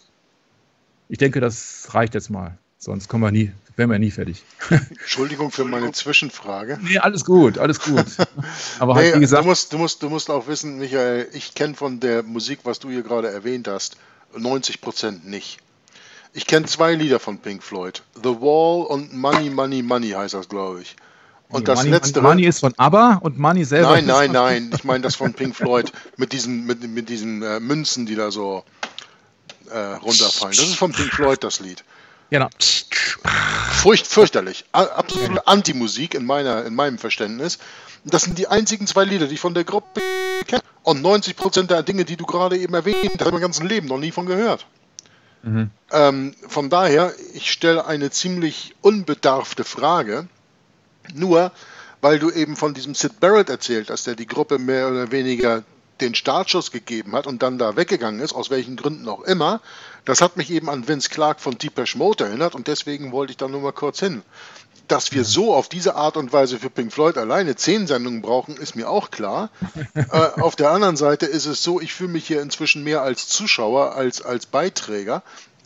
Ich denke, das reicht jetzt mal. Sonst kommen wir nie, wären wir nie fertig. Entschuldigung für meine Zwischenfrage. Nee, alles gut, alles gut. Aber nee, halt, wie gesagt, du musst, du musst, du musst auch wissen, Michael, ich kenne von der Musik, was du hier gerade erwähnt hast, neunzig Prozent nicht. Ich kenne zwei Lieder von Pink Floyd. The Wall und Money, Money, Money heißt das, glaube ich. Und nee, das Money, letzte. Money ist von ABBA und Money selber. Nein, nein, nein. Ich meine das von Pink Floyd mit diesen, mit, mit diesen äh, Münzen, die da so äh, runterfallen. Das ist von Pink Floyd, das Lied. Genau. Furcht, fürchterlich. Absolute Anti-Musik in, meiner, in meinem Verständnis. Das sind die einzigen zwei Lieder, die ich von der Gruppe kenne. Und neunzig Prozent der Dinge, die du gerade eben erwähnt hast, habe ich mein ganzes Leben noch nie von gehört. Mhm. Ähm, von daher, ich stelle eine ziemlich unbedarfte Frage. Nur, weil du eben von diesem Syd Barrett erzählt hast, der die Gruppe mehr oder weniger den Startschuss gegeben hat und dann da weggegangen ist, aus welchen Gründen auch immer. Das hat mich eben an Vince Clarke von Depeche Mode erinnert und deswegen wollte ich da nur mal kurz hin. Dass wir so auf diese Art und Weise für Pink Floyd alleine zehn Sendungen brauchen, ist mir auch klar. äh, auf der anderen Seite ist es so, ich fühle mich hier inzwischen mehr als Zuschauer als als Beiträger.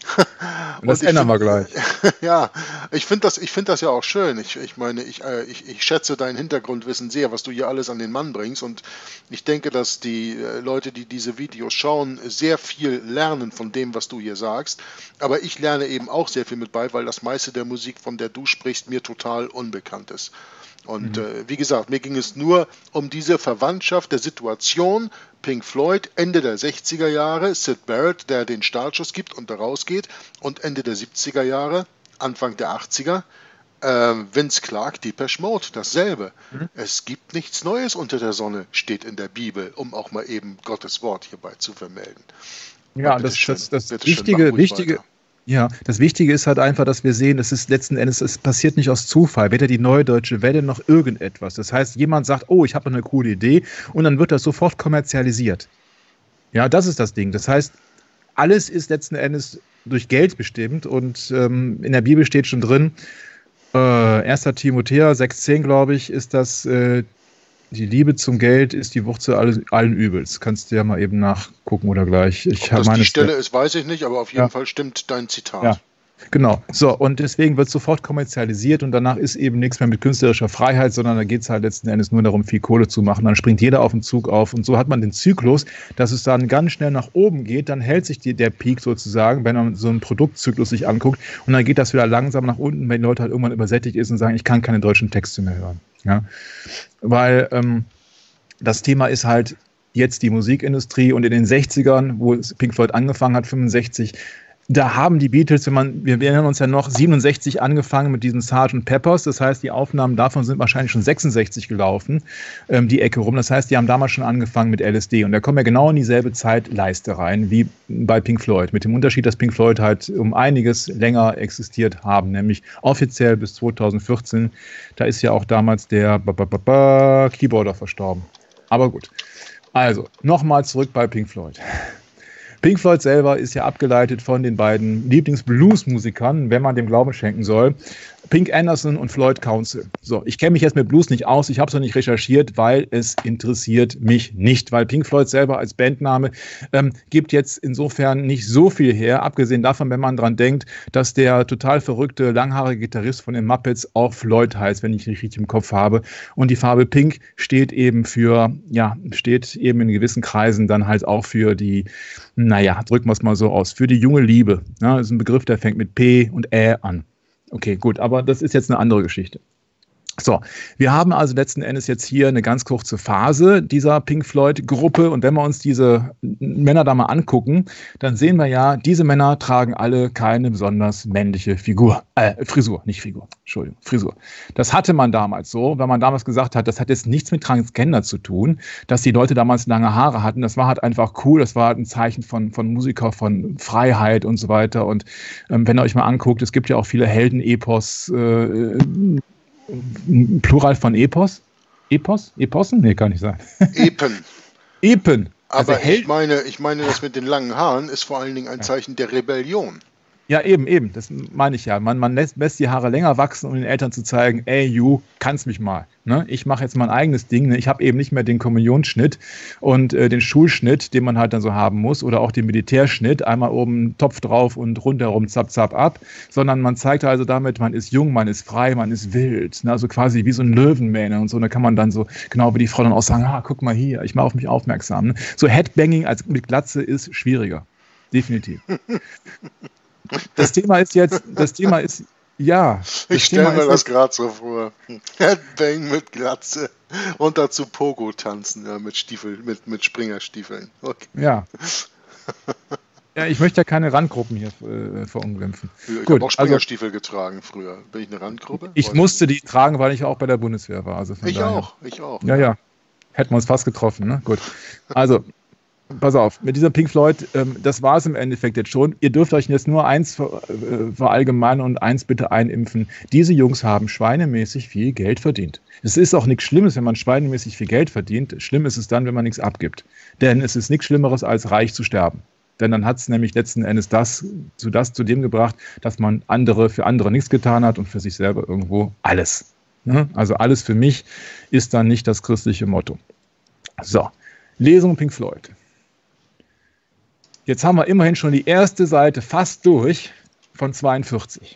Und das und ändern find, wir gleich. Ja, ich finde das, ich find das ja auch schön. Ich, ich meine, ich, äh, ich, ich schätze dein Hintergrundwissen sehr, was du hier alles an den Mann bringst. Und ich denke, dass die äh, Leute, die diese Videos schauen, sehr viel lernen von dem, was du hier sagst. Aber ich lerne eben auch sehr viel mit bei, weil das meiste der Musik, von der du sprichst, mir total unbekannt ist. Und mhm. äh, wie gesagt, mir ging es nur um diese Verwandtschaft der Situation. Pink Floyd, Ende der sechziger Jahre, Syd Barrett, der den Startschuss gibt und da rausgeht, und Ende der siebziger Jahre, Anfang der achtziger, äh, Vince Clarke, Depeche Mode, dasselbe. Mhm. Es gibt nichts Neues unter der Sonne, steht in der Bibel, um auch mal eben Gottes Wort hierbei zu vermelden. Ja, das, schön, das, das, das wichtige, wichtige, ja, das Wichtige ist halt einfach, dass wir sehen, es ist letzten Endes, es passiert nicht aus Zufall, weder die Neue Deutsche Welle noch irgendetwas. Das heißt, jemand sagt, oh, ich habe eine coole Idee und dann wird das sofort kommerzialisiert. Ja, das ist das Ding. Das heißt, alles ist letzten Endes durch Geld bestimmt und ähm, in der Bibel steht schon drin, äh, erster Timotheus sechs zehn, glaube ich, ist das, äh, die Liebe zum Geld ist die Wurzel allen, allen Übels. Kannst du ja mal eben nachgucken oder gleich. Ich Ob das die Stelle ist, weiß ich nicht, aber auf jeden ja. Fall stimmt dein Zitat. Ja. Genau, so, und deswegen wird sofort kommerzialisiert und danach ist eben nichts mehr mit künstlerischer Freiheit, sondern da geht es halt letzten Endes nur darum, viel Kohle zu machen. Dann springt jeder auf den Zug auf und so hat man den Zyklus, dass es dann ganz schnell nach oben geht, dann hält sich die, der Peak sozusagen, wenn man so einen Produktzyklus sich anguckt und dann geht das wieder langsam nach unten, wenn die Leute halt irgendwann übersättigt ist und sagen, ich kann keine deutschen Texte mehr hören. Ja? Weil ähm, das Thema ist halt jetzt die Musikindustrie und in den sechzigern, wo Pink Floyd angefangen hat, fünfundsechzig, da haben die Beatles, wenn man, wir erinnern uns ja noch, siebenundsechzig angefangen mit diesen Sergeant Peppers. Das heißt, die Aufnahmen davon sind wahrscheinlich schon sechsundsechzig gelaufen, ähm, die Ecke rum. Das heißt, die haben damals schon angefangen mit L S D. Und da kommen wir genau in dieselbe Zeitleiste rein wie bei Pink Floyd. Mit dem Unterschied, dass Pink Floyd halt um einiges länger existiert haben, nämlich offiziell bis zweitausendvierzehn. Da ist ja auch damals der ba, ba, ba, ba, Keyboarder verstorben. Aber gut. Also, nochmal zurück bei Pink Floyd. Pink Floyd selber ist ja abgeleitet von den beiden Lieblings-Blues-Musikern, wenn man dem Glauben schenken soll, Pink Anderson und Floyd Council. So, ich kenne mich jetzt mit Blues nicht aus, ich habe es noch nicht recherchiert, weil es interessiert mich nicht, weil Pink Floyd selber als Bandname ähm, gibt jetzt insofern nicht so viel her, abgesehen davon, wenn man dran denkt, dass der total verrückte, langhaarige Gitarrist von den Muppets auch Floyd heißt, wenn ich nicht richtig im Kopf habe. Und die Farbe Pink steht eben für, ja, steht eben in gewissen Kreisen dann halt auch für die, naja, drücken wir es mal so aus, für die junge Liebe. Ja, das ist ein Begriff, der fängt mit P und Ä an. Okay, gut, aber das ist jetzt eine andere Geschichte. So, wir haben also letzten Endes jetzt hier eine ganz kurze Phase dieser Pink Floyd-Gruppe und wenn wir uns diese Männer da mal angucken, dann sehen wir ja, diese Männer tragen alle keine besonders männliche Figur, äh, Frisur, nicht Figur, Entschuldigung, Frisur. Das hatte man damals so, weil man damals gesagt hat, das hat jetzt nichts mit Transgender zu tun, dass die Leute damals lange Haare hatten, das war halt einfach cool, das war halt ein Zeichen von, von Musiker, von Freiheit und so weiter und ähm, wenn ihr euch mal anguckt, es gibt ja auch viele Helden-Epos, äh, Plural von Epos? Epos? Epossen? Nee, kann nicht sein. Epen. Epen. Also Aber ich meine, ich meine, das mit den langen Haaren ist vor allen Dingen ein Zeichen der Rebellion. Ja, eben, eben. Das meine ich ja. Man, man lässt, lässt die Haare länger wachsen, um den Eltern zu zeigen, ey, you, kannst mich mal. Ne? Ich mache jetzt mein eigenes Ding. Ne? Ich habe eben nicht mehr den Kommunionsschnitt und äh, den Schulschnitt, den man halt dann so haben muss, oder auch den Militärschnitt, einmal oben Topf drauf und rundherum zap, zap ab, sondern man zeigt also damit, man ist jung, man ist frei, man ist wild. Ne? Also quasi wie so ein Löwenmähne und so. Und da kann man dann so, genau wie die Frau dann auch sagen, ah, guck mal hier, ich mache auf mich aufmerksam. Ne? So Headbanging als mit Glatze ist schwieriger. Definitiv. Das Thema ist jetzt, das Thema ist, ja. Ich stelle mir das gerade so vor. Headbang mit Glatze und dazu Pogo tanzen, ja, mit Stiefel, mit, mit Springerstiefeln. Okay. Ja. Ja, ich möchte ja keine Randgruppen hier äh, verunglimpfen. Ich habe auch Springerstiefel also, getragen früher. Bin ich eine Randgruppe? Ich Weiß musste nicht. die tragen, weil ich auch bei der Bundeswehr war. Also ich daher. auch, ich auch. Ja, ja. Hätten wir uns fast getroffen, ne? Gut. Also, pass auf, mit dieser Pink Floyd, ähm, das war es im Endeffekt jetzt schon. Ihr dürft euch jetzt nur eins ver, äh, verallgemeinern und eins bitte einimpfen. Diese Jungs haben schweinemäßig viel Geld verdient. Es ist auch nichts Schlimmes, wenn man schweinemäßig viel Geld verdient. Schlimm ist es dann, wenn man nichts abgibt. Denn es ist nichts Schlimmeres, als reich zu sterben. Denn dann hat es nämlich letzten Endes das zu, das zu dem gebracht, dass man andere für andere nichts getan hat und für sich selber irgendwo alles. Ne? Also alles für mich ist dann nicht das christliche Motto. So, Lesung Pink Floyd. Jetzt haben wir immerhin schon die erste Seite fast durch von zweiundvierzig.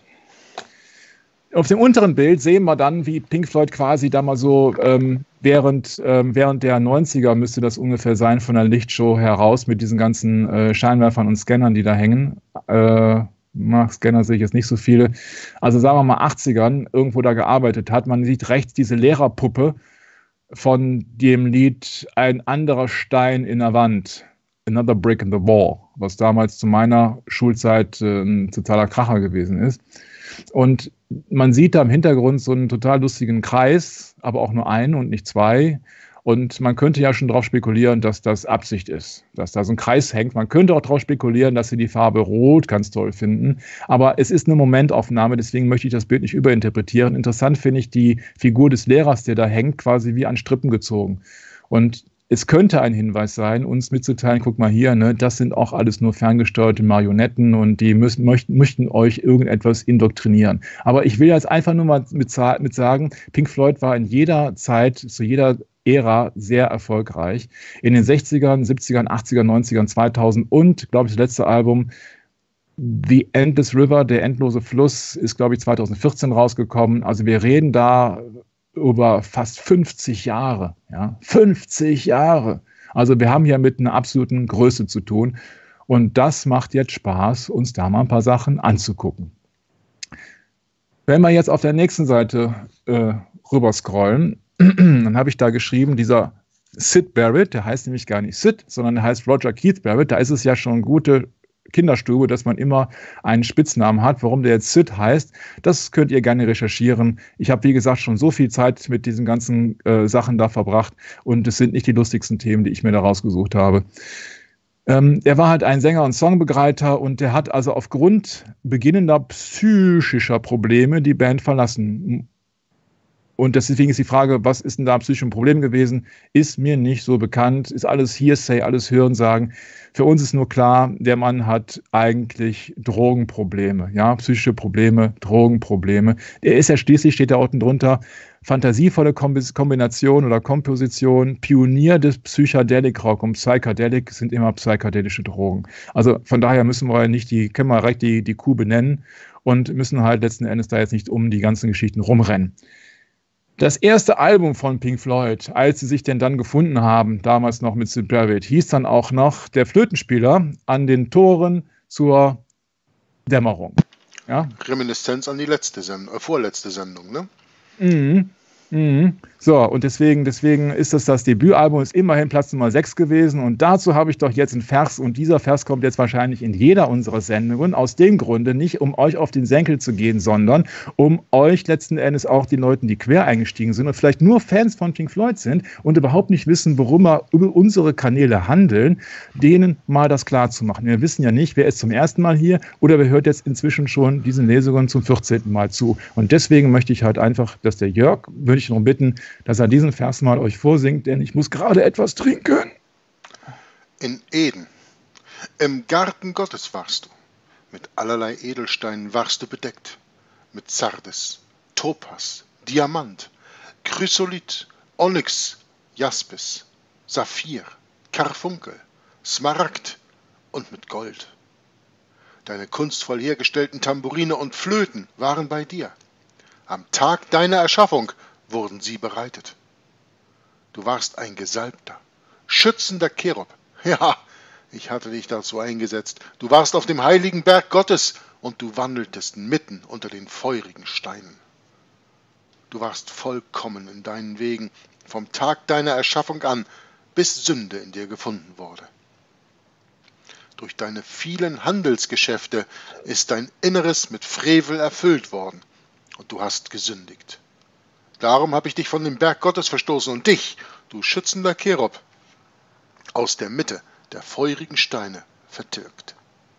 Auf dem unteren Bild sehen wir dann, wie Pink Floyd quasi da mal so ähm, während, ähm, während der neunziger müsste das ungefähr sein, von der Lichtshow heraus mit diesen ganzen äh, Scheinwerfern und Scannern, die da hängen. Äh, na, Scanner sehe ich jetzt nicht so viele. Also sagen wir mal achtzigern, irgendwo da gearbeitet hat. Man sieht rechts diese Lehrerpuppe von dem Lied Ein anderer Stein in der Wand. Another Brick in the Wall, was damals zu meiner Schulzeit äh, ein totaler Kracher gewesen ist. Und man sieht da im Hintergrund so einen total lustigen Kreis, aber auch nur einen und nicht zwei. Und man könnte ja schon darauf spekulieren, dass das Absicht ist, dass da so ein Kreis hängt. Man könnte auch darauf spekulieren, dass sie die Farbe Rot ganz toll finden. Aber es ist eine Momentaufnahme, deswegen möchte ich das Bild nicht überinterpretieren. Interessant finde ich die Figur des Lehrers, der da hängt, quasi wie an Strippen gezogen. Und es könnte ein Hinweis sein, uns mitzuteilen, guck mal hier, ne, das sind auch alles nur ferngesteuerte Marionetten und die müssen, möchten, möchten euch irgendetwas indoktrinieren. Aber ich will jetzt einfach nur mal mit, mit sagen, Pink Floyd war in jeder Zeit, zu jeder Ära sehr erfolgreich. In den sechzigern, siebzigern, achtzigern, neunzigern, zweitausend und, glaube ich, das letzte Album The Endless River, der endlose Fluss, ist, glaube ich, zweitausendvierzehn rausgekommen. Also wir reden da über fast fünfzig Jahre. Ja? fünfzig Jahre. Also wir haben hier mit einer absoluten Größe zu tun. Und das macht jetzt Spaß, uns da mal ein paar Sachen anzugucken. Wenn wir jetzt auf der nächsten Seite äh, rüber scrollen, dann habe ich da geschrieben, dieser Syd Barrett, der heißt nämlich gar nicht Syd, sondern der heißt Roger Keith Barrett. Da ist es ja schon gute Kinderstube, dass man immer einen Spitznamen hat. Warum der jetzt Syd heißt, das könnt ihr gerne recherchieren. Ich habe, wie gesagt, schon so viel Zeit mit diesen ganzen äh, Sachen da verbracht und es sind nicht die lustigsten Themen, die ich mir da rausgesucht habe. Ähm, er war halt ein Sänger und Songbegleiter und der hat also aufgrund beginnender psychischer Probleme die Band verlassen. Und deswegen ist die Frage, was ist denn da psychisch ein Problem gewesen? Ist mir nicht so bekannt, ist alles Hearsay, alles Hörensagen. Für uns ist nur klar, der Mann hat eigentlich Drogenprobleme, ja, psychische Probleme, Drogenprobleme. Er ist ja schließlich, steht da unten drunter, fantasievolle Kombination oder Komposition, Pionier des Psychedelic Rock, und Psychedelic sind immer psychedelische Drogen. Also von daher müssen wir nicht die, können wir direkt die, die Kuh benennen und müssen halt letzten Endes da jetzt nicht um die ganzen Geschichten rumrennen. Das erste Album von Pink Floyd, als sie sich denn dann gefunden haben, damals noch mit Syd Barrett, hieß dann auch noch Der Flötenspieler an den Toren zur Dämmerung. Ja? Reminiszenz an die letzte Sendung, äh, vorletzte Sendung, ne? Mhm. Mhm. So, und deswegen, deswegen ist das das Debütalbum, ist immerhin Platz Nummer sechs gewesen. Und dazu habe ich doch jetzt einen Vers. Und dieser Vers kommt jetzt wahrscheinlich in jeder unserer Sendungen. Aus dem Grunde nicht, um euch auf den Senkel zu gehen, sondern um euch letzten Endes auch den Leuten, die quer eingestiegen sind und vielleicht nur Fans von Pink Floyd sind und überhaupt nicht wissen, worum wir über unsere Kanäle handeln, denen mal das klar zu machen. Wir wissen ja nicht, wer ist zum ersten Mal hier oder wer hört jetzt inzwischen schon diesen Lesungen zum vierzehnten Mal zu. Und deswegen möchte ich halt einfach, dass der Jörg, würde ich darum bitten, dass er diesen Vers mal euch vorsingt, denn ich muss gerade etwas trinken. In Eden, im Garten Gottes warst du, mit allerlei Edelsteinen warst du bedeckt, mit Sardes, Topas, Diamant, Chrysolit, Onyx, Jaspis, Saphir, Karfunkel, Smaragd und mit Gold. Deine kunstvoll hergestellten Tamburine und Flöten waren bei dir. Am Tag deiner Erschaffung wurden sie bereitet. Du warst ein gesalbter, schützender Cherub. Ja, ich hatte dich dazu eingesetzt. Du warst auf dem heiligen Berg Gottes und du wandeltest mitten unter den feurigen Steinen. Du warst vollkommen in deinen Wegen, vom Tag deiner Erschaffung an, bis Sünde in dir gefunden wurde. Durch deine vielen Handelsgeschäfte ist dein Inneres mit Frevel erfüllt worden und du hast gesündigt. Darum habe ich dich von dem Berg Gottes verstoßen und dich, du schützender Cherub, aus der Mitte der feurigen Steine vertilgt.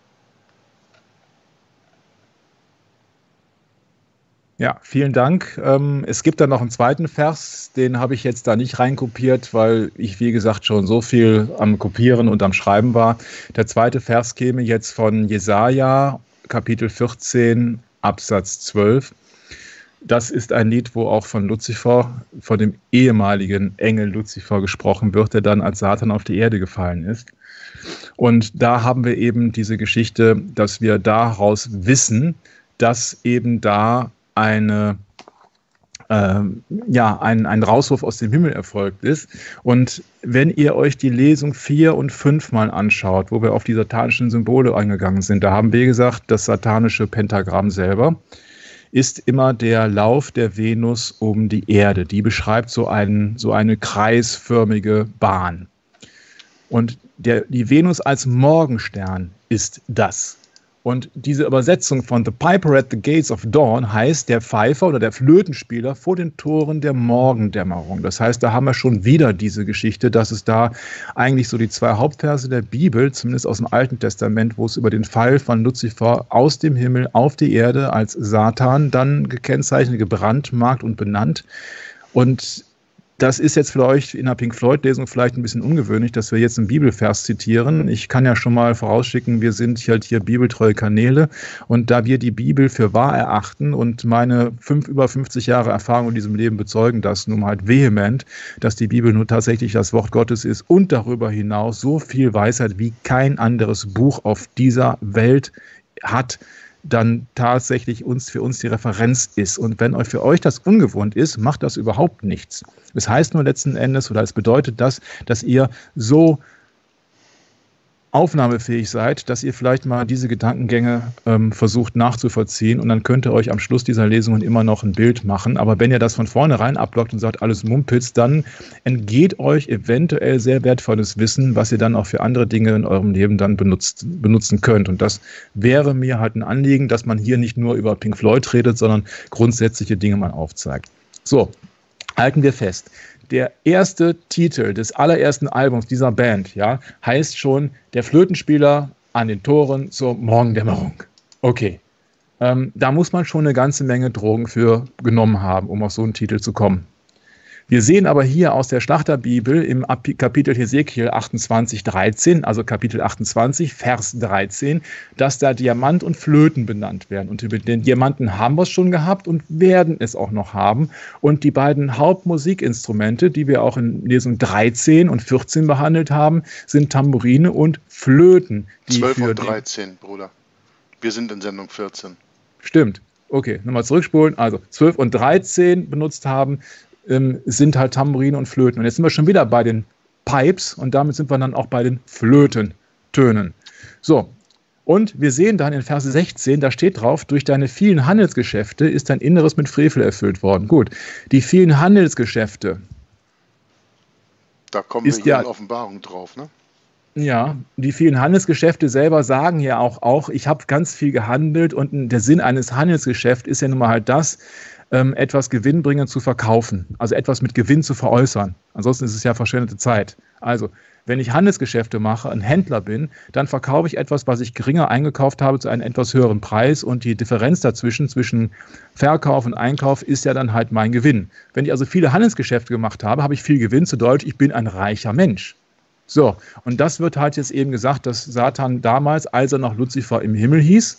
Ja, vielen Dank. Ähm, es gibt da noch einen zweiten Vers, den habe ich jetzt da nicht reinkopiert, weil ich, wie gesagt, schon so viel am Kopieren und am Schreiben war. Der zweite Vers käme jetzt von Jesaja, Kapitel vierzehn, Absatz zwölf. Das ist ein Lied, wo auch von Luzifer, von dem ehemaligen Engel Luzifer gesprochen wird, der dann als Satan auf die Erde gefallen ist. Und da haben wir eben diese Geschichte, dass wir daraus wissen, dass eben da eine, äh, ja, ein, ein Rauswurf aus dem Himmel erfolgt ist. Und wenn ihr euch die Lesung vier und fünf mal anschaut, wo wir auf die satanischen Symbole eingegangen sind, da haben wir gesagt, das satanische Pentagramm selber ist immer der Lauf der Venus um die Erde. Die beschreibt so, einen, so eine kreisförmige Bahn. Und der, die Venus als Morgenstern ist das. Und diese Übersetzung von The Piper at the Gates of Dawn heißt der Pfeifer oder der Flötenspieler vor den Toren der Morgendämmerung. Das heißt, da haben wir schon wieder diese Geschichte, dass es da eigentlich so die zwei Hauptverse der Bibel, zumindest aus dem Alten Testament, wo es über den Fall von Luzifer aus dem Himmel auf die Erde als Satan dann gekennzeichnet, gebrandmarkt und benannt. Und das ist jetzt für euch in der Pink Floyd-Lesung vielleicht ein bisschen ungewöhnlich, dass wir jetzt einen Bibelvers zitieren. Ich kann ja schon mal vorausschicken, wir sind halt hier bibeltreue Kanäle und da wir die Bibel für wahr erachten und meine fünf, über fünfzig Jahre Erfahrung in diesem Leben bezeugen das nun halt vehement, dass die Bibel nur tatsächlich das Wort Gottes ist und darüber hinaus so viel Weisheit wie kein anderes Buch auf dieser Welt hat, dann tatsächlich uns für uns die Referenz ist. Und wenn euch für euch das ungewohnt ist, macht das überhaupt nichts. Das heißt nur letzten Endes, oder es bedeutet das, dass ihr so aufnahmefähig seid, dass ihr vielleicht mal diese Gedankengänge ähm, versucht nachzuvollziehen, und dann könnt ihr euch am Schluss dieser Lesungen immer noch ein Bild machen. Aber wenn ihr das von vornherein abblockt und sagt, alles Mumpitz, dann entgeht euch eventuell sehr wertvolles Wissen, was ihr dann auch für andere Dinge in eurem Leben dann benutzt, benutzen könnt. Und das wäre mir halt ein Anliegen, dass man hier nicht nur über Pink Floyd redet, sondern grundsätzliche Dinge mal aufzeigt. So, halten wir fest. Der erste Titel des allerersten Albums dieser Band, ja, heißt schon Der Flötenspieler an den Toren zur Morgendämmerung. Okay, ähm, da muss man schon eine ganze Menge Drogen für genommen haben, um auf so einen Titel zu kommen. Wir sehen aber hier aus der Schlachterbibel im Kapitel Hesekiel achtundzwanzig, dreizehn, also Kapitel achtundzwanzig, Vers dreizehn, dass da Diamant und Flöten benannt werden. Und über den Diamanten haben wir es schon gehabt und werden es auch noch haben. Und die beiden Hauptmusikinstrumente, die wir auch in Lesung dreizehn und vierzehn behandelt haben, sind Tamburine und Flöten. zwölf und dreizehn, Bruder. Wir sind in Sendung vierzehn. Stimmt. Okay, nochmal zurückspulen. Also zwölf und dreizehn benutzt haben, sind halt Tamburine und Flöten. Und jetzt sind wir schon wieder bei den Pipes und damit sind wir dann auch bei den Flötentönen. So, und wir sehen dann in Verse sechzehn, da steht drauf, durch deine vielen Handelsgeschäfte ist dein Inneres mit Frevel erfüllt worden. Gut, die vielen Handelsgeschäfte. Da kommen wir hier ja in Offenbarung drauf, ne? Ja, die vielen Handelsgeschäfte selber sagen ja auch, auch ich habe ganz viel gehandelt, und der Sinn eines Handelsgeschäfts ist ja nun mal halt das, etwas gewinnbringend zu verkaufen, also etwas mit Gewinn zu veräußern. Ansonsten ist es ja verschwendete Zeit. Also, wenn ich Handelsgeschäfte mache, ein Händler bin, dann verkaufe ich etwas, was ich geringer eingekauft habe, zu einem etwas höheren Preis, und die Differenz dazwischen, zwischen Verkauf und Einkauf, ist ja dann halt mein Gewinn. Wenn ich also viele Handelsgeschäfte gemacht habe, habe ich viel Gewinn, zu Deutsch, ich bin ein reicher Mensch. So, und das wird halt jetzt eben gesagt, dass Satan damals, als er noch Luzifer im Himmel hieß,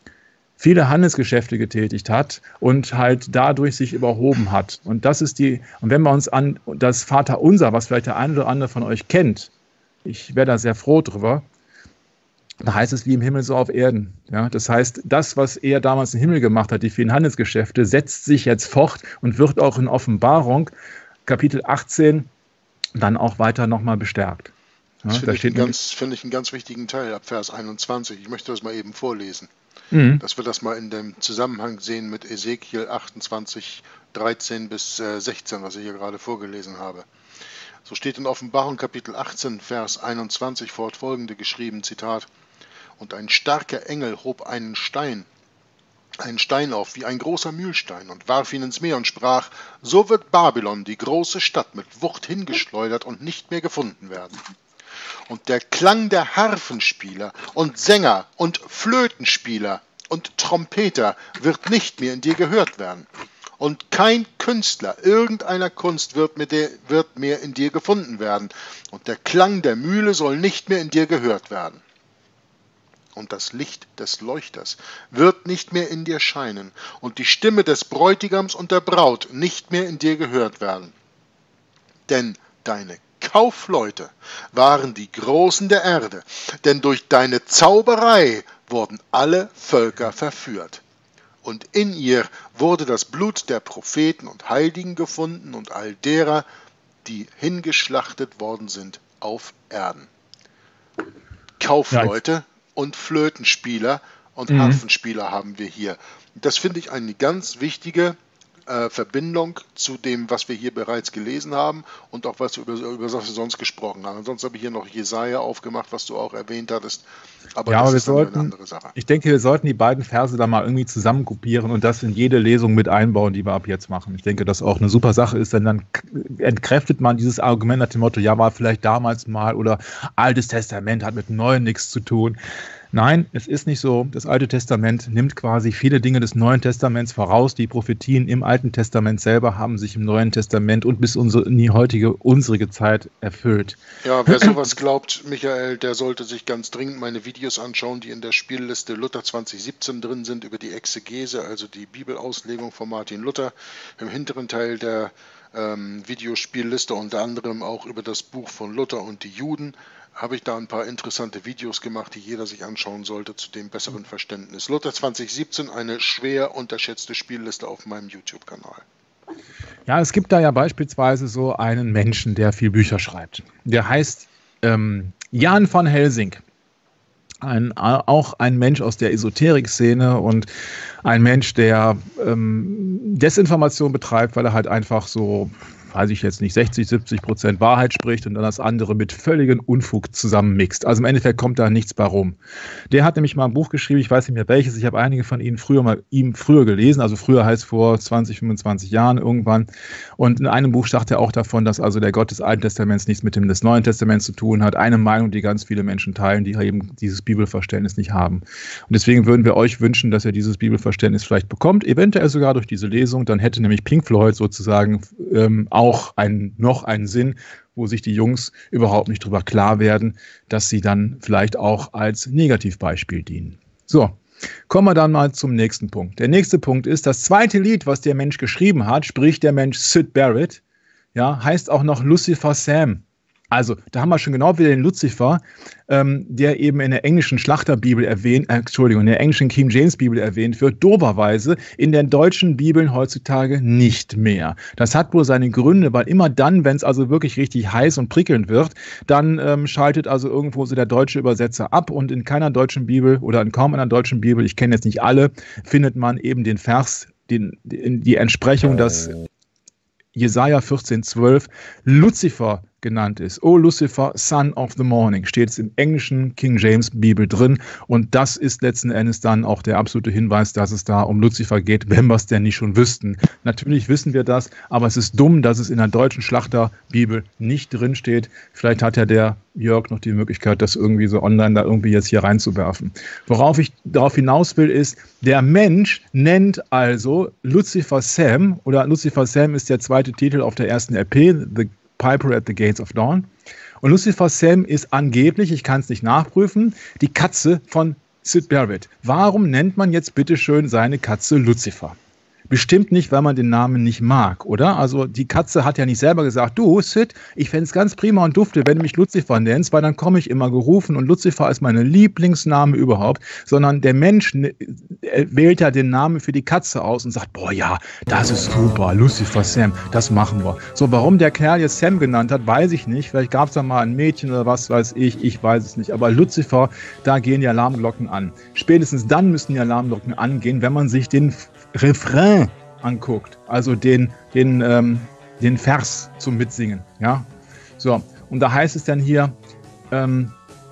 viele Handelsgeschäfte getätigt hat und halt dadurch sich überhoben hat. Und das ist die, und wenn wir uns an das Vaterunser, was vielleicht der eine oder andere von euch kennt, ich wäre da sehr froh drüber, da heißt es wie im Himmel so auf Erden. Ja, das heißt, das, was er damals im Himmel gemacht hat, die vielen Handelsgeschäfte, setzt sich jetzt fort und wird auch in Offenbarung, Kapitel achtzehn, dann auch weiter nochmal bestärkt. Ja, das da finde ich, ganz, find ich einen ganz wichtigen Teil ab Vers einundzwanzig. Ich möchte das mal eben vorlesen. Mhm. Dass wir das mal in dem Zusammenhang sehen mit Ezekiel achtundzwanzig, dreizehn bis sechzehn, was ich hier gerade vorgelesen habe. So steht in Offenbarung Kapitel achtzehn, Vers einundzwanzig fortfolgende geschrieben, Zitat: Und ein starker Engel hob einen Stein, einen Stein auf wie ein großer Mühlstein und warf ihn ins Meer und sprach: So wird Babylon, die große Stadt, mit Wucht hingeschleudert und nicht mehr gefunden werden. Und der Klang der Harfenspieler und Sänger und Flötenspieler und Trompeter wird nicht mehr in dir gehört werden. Und kein Künstler irgendeiner Kunst wird, mit der, wird mehr in dir gefunden werden. Und der Klang der Mühle soll nicht mehr in dir gehört werden. Und das Licht des Leuchters wird nicht mehr in dir scheinen. Und die Stimme des Bräutigams und der Braut nicht mehr in dir gehört werden. Denn deine Kaufleute waren die Großen der Erde, denn durch deine Zauberei wurden alle Völker verführt. Und in ihr wurde das Blut der Propheten und Heiligen gefunden und all derer, die hingeschlachtet worden sind auf Erden. Kaufleute ja, und Flötenspieler und mhm. Harfenspieler haben wir hier. Das finde ich eine ganz wichtige äh, Verbindung zu dem, was wir hier bereits gelesen haben und auch was über, über was wir sonst gesprochen haben. Ansonsten habe ich hier noch Jesaja aufgemacht, was du auch erwähnt hattest. Aber ja, das aber wir ist dann sollten, eine andere Sache. Ich denke, wir sollten die beiden Verse da mal irgendwie zusammengruppieren und das in jede Lesung mit einbauen, die wir ab jetzt machen. Ich denke, dass auch eine super Sache ist, denn dann entkräftet man dieses Argument nach dem Motto, ja, war vielleicht damals mal oder Altes Testament hat mit Neuem nichts zu tun. Nein, es ist nicht so. Das Alte Testament nimmt quasi viele Dinge des Neuen Testaments voraus. Die Prophetien im Alten Testament selber haben sich im Neuen Testament und bis unsere, in die heutige, unsere Zeit erfüllt. Ja, wer sowas glaubt, Michael, der sollte sich ganz dringend meine Videos anschauen, die in der Spielliste Luther zwanzig siebzehn drin sind, über die Exegese, also die Bibelauslegung von Martin Luther. Im hinteren Teil der ähm, Videospielliste, unter anderem auch über das Buch von Luther und die Juden, habe ich da ein paar interessante Videos gemacht, die jeder sich anschauen sollte zu dem besseren Verständnis. Luther zwanzig siebzehn, eine schwer unterschätzte Spielliste auf meinem YouTube-Kanal. Ja, es gibt da ja beispielsweise so einen Menschen, der viel Bücher schreibt. Der heißt ähm, Jan van Helsing. Ein, auch ein Mensch aus der Esoterik-Szene und ein Mensch, der ähm, Desinformation betreibt, weil er halt einfach so, weiß ich jetzt nicht, sechzig, siebzig Prozent Wahrheit spricht und dann das andere mit völligem Unfug zusammenmixt. Also im Endeffekt kommt da nichts bei rum. Der hat nämlich mal ein Buch geschrieben, ich weiß nicht mehr welches, ich habe einige von ihnen früher mal ihm früher gelesen, also früher heißt vor zwanzig, fünfundzwanzig Jahren irgendwann. Und in einem Buch sagt er auch davon, dass also der Gott des Alten Testaments nichts mit dem des Neuen Testaments zu tun hat. Eine Meinung, die ganz viele Menschen teilen, die eben dieses Bibelverständnis nicht haben. Und deswegen würden wir euch wünschen, dass ihr dieses Bibelverständnis vielleicht bekommt, eventuell sogar durch diese Lesung. Dann hätte nämlich Pink Floyd sozusagen ähm, auch einen, noch einen Sinn, wo sich die Jungs überhaupt nicht drüber klar werden, dass sie dann vielleicht auch als Negativbeispiel dienen. So, kommen wir dann mal zum nächsten Punkt. Der nächste Punkt ist, das zweite Lied, was der Mensch geschrieben hat, sprich der Mensch Syd Barrett, ja, heißt auch noch Lucifer Sam. Also, da haben wir schon genau wieder den Lucifer, ähm, der eben in der englischen Schlachterbibel erwähnt, äh, Entschuldigung, in der englischen King James Bibel erwähnt wird, doberweise in den deutschen Bibeln heutzutage nicht mehr. Das hat wohl seine Gründe, weil immer dann, wenn es also wirklich richtig heiß und prickelnd wird, dann ähm, schaltet also irgendwo so der deutsche Übersetzer ab und in keiner deutschen Bibel oder in kaum einer deutschen Bibel, ich kenne jetzt nicht alle, findet man eben den Vers, den, die, die Entsprechung, dass Jesaja vierzehn zwölf Lucifer genannt ist. Oh Lucifer, Son of the Morning, steht es im englischen King James Bibel drin. Und das ist letzten Endes dann auch der absolute Hinweis, dass es da um Lucifer geht, wenn wir es denn nicht schon wüssten. Natürlich wissen wir das, aber es ist dumm, dass es in der deutschen Schlachterbibel nicht drin steht. Vielleicht hat ja der Jörg noch die Möglichkeit, das irgendwie so online da irgendwie jetzt hier reinzuwerfen. Worauf ich darauf hinaus will, ist, der Mensch nennt also Lucifer Sam, oder Lucifer Sam ist der zweite Titel auf der ersten L P, The Piper at the Gates of Dawn. Und Lucifer Sam ist angeblich, ich kann es nicht nachprüfen, die Katze von Syd Barrett. Warum nennt man jetzt bitteschön seine Katze Lucifer? Bestimmt nicht, weil man den Namen nicht mag, oder? Also die Katze hat ja nicht selber gesagt, du Syd, ich fände es ganz prima und dufte, wenn du mich Lucifer nennst, weil dann komme ich immer gerufen und Lucifer ist mein Lieblingsname überhaupt, sondern der Mensch wählt ja den Namen für die Katze aus und sagt, boah ja, das ist super, Lucifer Sam, das machen wir. So, warum der Kerl jetzt Sam genannt hat, weiß ich nicht, vielleicht gab es da mal ein Mädchen oder was weiß ich, ich weiß es nicht, aber Lucifer, da gehen die Alarmglocken an. Spätestens dann müssen die Alarmglocken angehen, wenn man sich den Refrain anguckt, also den, den, ähm, den Vers zum Mitsingen. Ja? So, und da heißt es dann hier, ähm,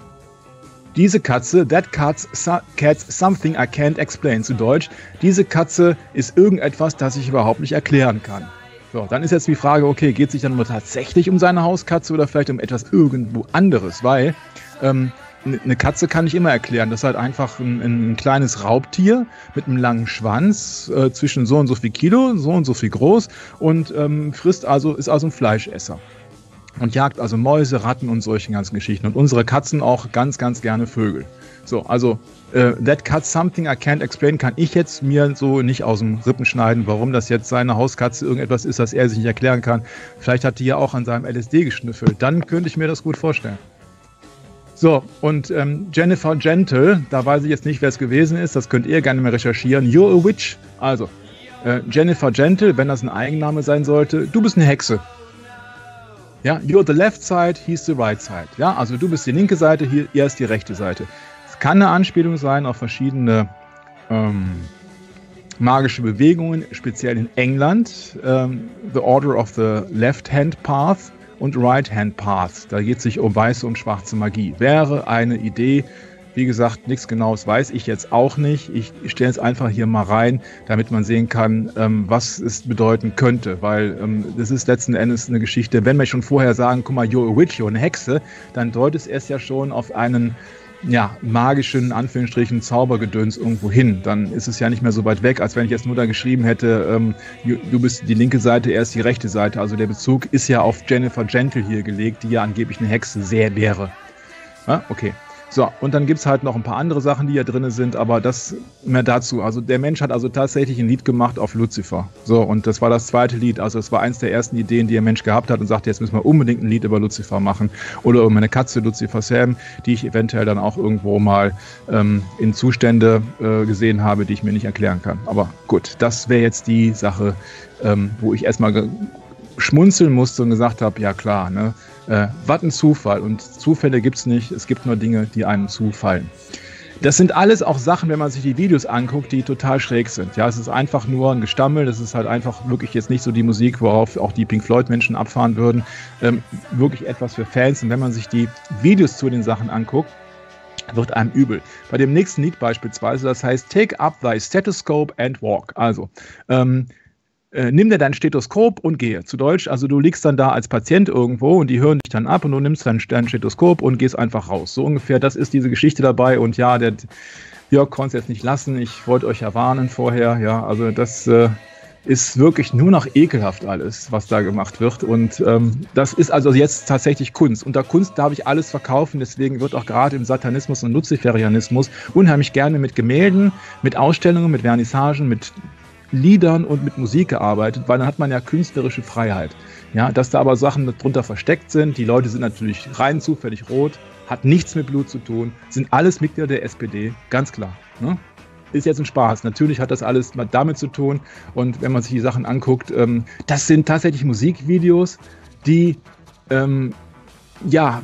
diese Katze, that cat's, cat's something I can't explain, zu Deutsch, diese Katze ist irgendetwas, das ich überhaupt nicht erklären kann. So, dann ist jetzt die Frage, okay, geht es sich dann nur tatsächlich um seine Hauskatze oder vielleicht um etwas irgendwo anderes, weil ähm, eine Katze kann ich immer erklären. Das ist halt einfach ein, ein kleines Raubtier mit einem langen Schwanz, äh, zwischen so und so viel Kilo, so und so viel groß und ähm, frisst also, ist also ein Fleischesser. Und jagt also Mäuse, Ratten und solche ganzen Geschichten. Und unsere Katzen auch ganz, ganz gerne Vögel. So, also, äh, that cat something I can't explain, kann ich jetzt mir so nicht aus dem Rippen schneiden, warum das jetzt seine Hauskatze irgendetwas ist, das er sich nicht erklären kann. Vielleicht hat die ja auch an seinem L S D geschnüffelt. Dann könnte ich mir das gut vorstellen. So, und ähm, Jennifer Gentle, da weiß ich jetzt nicht, wer es gewesen ist, das könnt ihr gerne mal recherchieren. You're a witch. Also, äh, Jennifer Gentle, wenn das ein Eigenname sein sollte, du bist eine Hexe. Ja, you're the left side, he's the right side. Ja, also du bist die linke Seite, hier, er ist die rechte Seite. Es kann eine Anspielung sein auf verschiedene ähm, magische Bewegungen, speziell in England. Ähm, the Order of the Left-Hand Path und Right-Hand Path. Da geht es sich um weiße und schwarze Magie. Wäre eine Idee. Wie gesagt, nichts Genaues weiß ich jetzt auch nicht. Ich, ich stelle es einfach hier mal rein, damit man sehen kann, ähm, was es bedeuten könnte. Weil ähm, das ist letzten Endes eine Geschichte. Wenn wir schon vorher sagen, guck mal, you're a witch, you're eine Hexe, dann deutet es ja schon auf einen ja, magischen, Anführungsstrichen, Zaubergedöns irgendwo hin. Dann ist es ja nicht mehr so weit weg, als wenn ich jetzt nur da geschrieben hätte, ähm, du bist die linke Seite, er ist die rechte Seite. Also der Bezug ist ja auf Jennifer Gentle hier gelegt, die ja angeblich eine Hexe sehr wäre. Ja, okay. So, und dann gibt es halt noch ein paar andere Sachen, die hier drin sind, aber das mehr dazu. Also der Mensch hat also tatsächlich ein Lied gemacht auf Lucifer. So, und das war das zweite Lied. Also es war eins der ersten Ideen, die der Mensch gehabt hat und sagte, jetzt müssen wir unbedingt ein Lied über Lucifer machen. Oder über meine Katze Lucifer Sam, die ich eventuell dann auch irgendwo mal ähm, in Zustände äh, gesehen habe, die ich mir nicht erklären kann. Aber gut, das wäre jetzt die Sache, ähm, wo ich erstmal schmunzeln musste und gesagt habe, ja klar, ne? Äh, was ein Zufall. Und Zufälle gibt es nicht, es gibt nur Dinge, die einem zufallen. Das sind alles auch Sachen, wenn man sich die Videos anguckt, die total schräg sind. Ja, es ist einfach nur ein Gestammel, das ist halt einfach wirklich jetzt nicht so die Musik, worauf auch die Pink Floyd-Menschen abfahren würden. Ähm, wirklich etwas für Fans. Und wenn man sich die Videos zu den Sachen anguckt, wird einem übel. Bei dem nächsten Lied beispielsweise, das heißt Take up thy stethoscope and walk. Also, ähm, Äh, nimm dir dein Stethoskop und gehe. Zu Deutsch, also du liegst dann da als Patient irgendwo und die hören dich dann ab und du nimmst dein, dein Stethoskop und gehst einfach raus. So ungefähr, das ist diese Geschichte dabei und ja, der Jörg konnte es jetzt nicht lassen, ich wollte euch ja warnen vorher, ja, also das äh, ist wirklich nur noch ekelhaft alles, was da gemacht wird und ähm, das ist also jetzt tatsächlich Kunst. Unter Kunst darf ich alles verkaufen, deswegen wird auch gerade im Satanismus und Luziferianismus unheimlich gerne mit Gemälden, mit Ausstellungen, mit Vernissagen, mit Liedern und mit Musik gearbeitet, weil dann hat man ja künstlerische Freiheit. Ja, dass da aber Sachen drunter versteckt sind, die Leute sind natürlich rein zufällig rot, hat nichts mit Blut zu tun, sind alles Mitglieder der S P D, ganz klar. Ne? Ist jetzt ein Spaß. Natürlich hat das alles damit zu tun und wenn man sich die Sachen anguckt, ähm, das sind tatsächlich Musikvideos, die ähm, ja,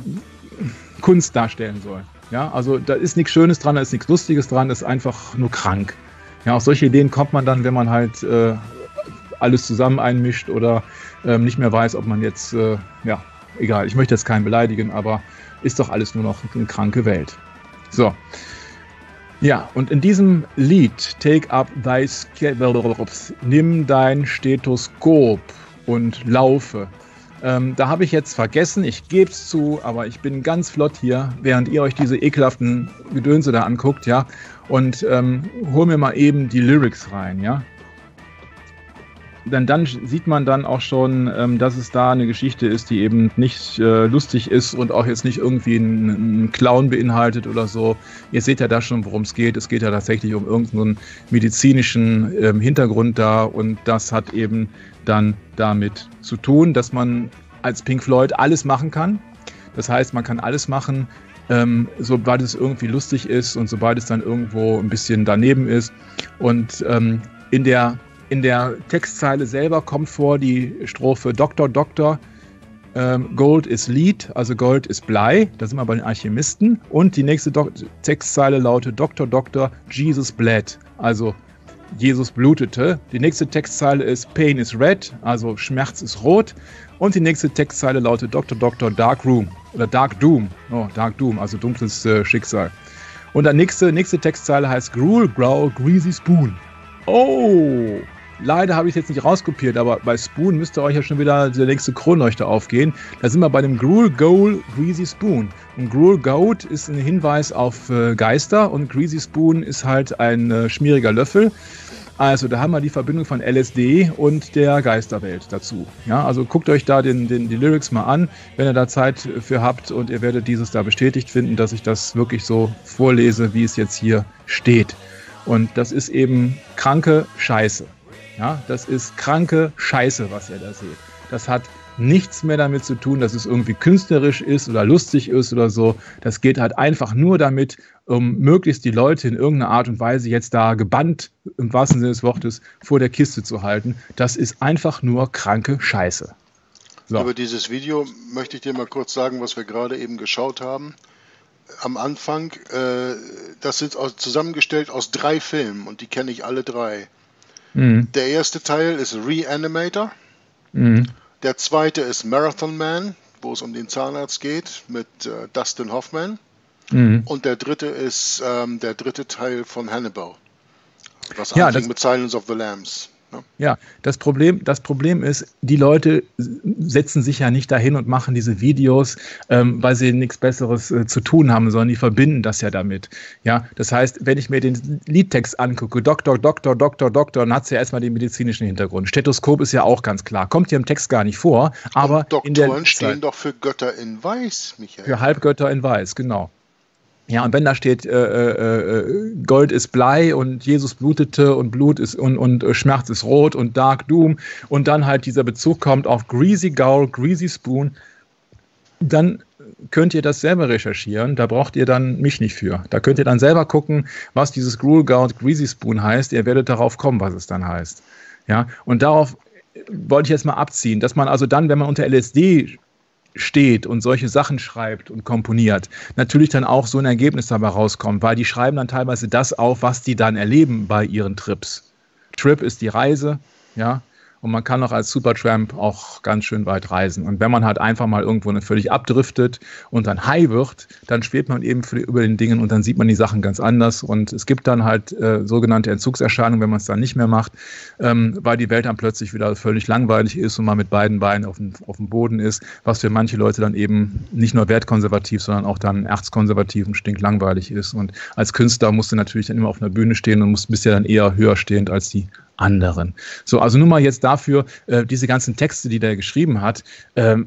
Kunst darstellen sollen. Ja, also da ist nichts Schönes dran, da ist nichts Lustiges dran, das ist einfach nur krank. Ja, auf solche Ideen kommt man dann, wenn man halt äh, alles zusammen einmischt oder ähm, nicht mehr weiß, ob man jetzt, äh, ja, egal, ich möchte jetzt keinen beleidigen, aber ist doch alles nur noch eine kranke Welt. So. Ja, und in diesem Lied, Take up thy Stethoskop, nimm dein Stethoskop und laufe. Ähm, da habe ich jetzt vergessen, ich gebe es zu, aber ich bin ganz flott hier, während ihr euch diese ekelhaften Gedönse da anguckt, ja, und ähm, hol mir mal eben die Lyrics rein, ja. Denn dann sieht man dann auch schon, ähm, dass es da eine Geschichte ist, die eben nicht äh, lustig ist und auch jetzt nicht irgendwie einen, einen Clown beinhaltet oder so. Ihr seht ja da schon, worum es geht. Es geht ja tatsächlich um irgendeinen medizinischen ähm, Hintergrund da und das hat eben dann damit zu tun, dass man als Pink Floyd alles machen kann. Das heißt, man kann alles machen, ähm, sobald es irgendwie lustig ist und sobald es dann irgendwo ein bisschen daneben ist. Und ähm, in der In der Textzeile selber kommt vor die Strophe Doktor, Doktor, ähm, Gold ist Lead, also Gold ist Blei, da sind wir bei den Alchemisten. Und die nächste Do- Textzeile lautet Doktor, Doktor, Jesus bled, also Jesus blutete. Die nächste Textzeile ist Pain is Red, also Schmerz ist rot. Und die nächste Textzeile lautet Doktor, Doktor, Dark Room oder Dark Doom, oh, Dark Doom, also dunkles äh, Schicksal. Und die nächste, nächste Textzeile heißt Gruel, Growl, Greasy Spoon. Oh! Leider habe ich es jetzt nicht rauskopiert, aber bei Spoon müsste euch ja schon wieder der nächste Kronleuchter aufgehen. Da sind wir bei dem Gruel Goal Greasy Spoon. Und Gruel Goat ist ein Hinweis auf äh, Geister und Greasy Spoon ist halt ein äh, schmieriger Löffel. Also da haben wir die Verbindung von L S D und der Geisterwelt dazu. Ja, also guckt euch da den, den, die Lyrics mal an, wenn ihr da Zeit für habt und ihr werdet dieses da bestätigt finden, dass ich das wirklich so vorlese, wie es jetzt hier steht. Und das ist eben kranke Scheiße. Ja, das ist kranke Scheiße, was ihr da seht. Das hat nichts mehr damit zu tun, dass es irgendwie künstlerisch ist oder lustig ist oder so. Das geht halt einfach nur damit, um möglichst die Leute in irgendeiner Art und Weise jetzt da gebannt, im wahrsten Sinne des Wortes, vor der Kiste zu halten. Das ist einfach nur kranke Scheiße. So. Über dieses Video möchte ich dir mal kurz sagen, was wir gerade eben geschaut haben. Am Anfang, äh, das sind aus, zusammengestellt aus drei Filmen und die kenne ich alle drei. Mhm. Der erste Teil ist Reanimator. Mhm. Der zweite ist Marathon Man, wo es um den Zahnarzt geht mit äh, Dustin Hoffman. Mhm. Und der dritte ist ähm, der dritte Teil von Hannibal. Was ja, anfängt mit Silence of the Lambs. Ne? Ja, das Problem, das Problem ist, die Leute setzen sich ja nicht dahin und machen diese Videos, ähm, weil sie nichts Besseres äh, zu tun haben, sondern die verbinden das ja damit. Ja, das heißt, wenn ich mir den Liedtext angucke, Doktor, Doktor, Doktor, Doktor, dann hat es ja erstmal den medizinischen Hintergrund. Stethoskop ist ja auch ganz klar. Kommt hier im Text gar nicht vor, aber und in der Doktoren stehen doch für Götter in Weiß, Michael. Für Halbgötter in Weiß, genau. Ja, und wenn da steht, äh, äh, Gold ist Blei und Jesus blutete und Blut ist und, und äh, Schmerz ist rot und Dark Doom und dann halt dieser Bezug kommt auf Greasy Gowl, Greasy Spoon, dann könnt ihr das selber recherchieren. Da braucht ihr dann mich nicht für. Da könnt ihr dann selber gucken, was dieses Gruel Gold, Greasy Spoon heißt. Ihr werdet darauf kommen, was es dann heißt. Ja, und darauf wollte ich jetzt mal abziehen, dass man also dann, wenn man unter L S D steht und solche Sachen schreibt und komponiert, natürlich dann auch so ein Ergebnis dabei rauskommt, weil die schreiben dann teilweise das auf, was die dann erleben bei ihren Trips. Trip ist die Reise, ja, und man kann auch als Supertramp auch ganz schön weit reisen. Und wenn man halt einfach mal irgendwo völlig abdriftet und dann high wird, dann schwebt man eben für, über den Dingen und dann sieht man die Sachen ganz anders. Und es gibt dann halt äh, sogenannte Entzugserscheinungen, wenn man es dann nicht mehr macht, ähm, weil die Welt dann plötzlich wieder völlig langweilig ist und man mit beiden Beinen auf dem, auf dem Boden ist, was für manche Leute dann eben nicht nur wertkonservativ, sondern auch dann erzkonservativ und stinklangweilig ist. Und als Künstler musst du natürlich dann immer auf einer Bühne stehen und musst, bist ja dann eher höher stehend als die anderen. So, also nur mal jetzt dafür, äh, diese ganzen Texte, die der geschrieben hat, ähm,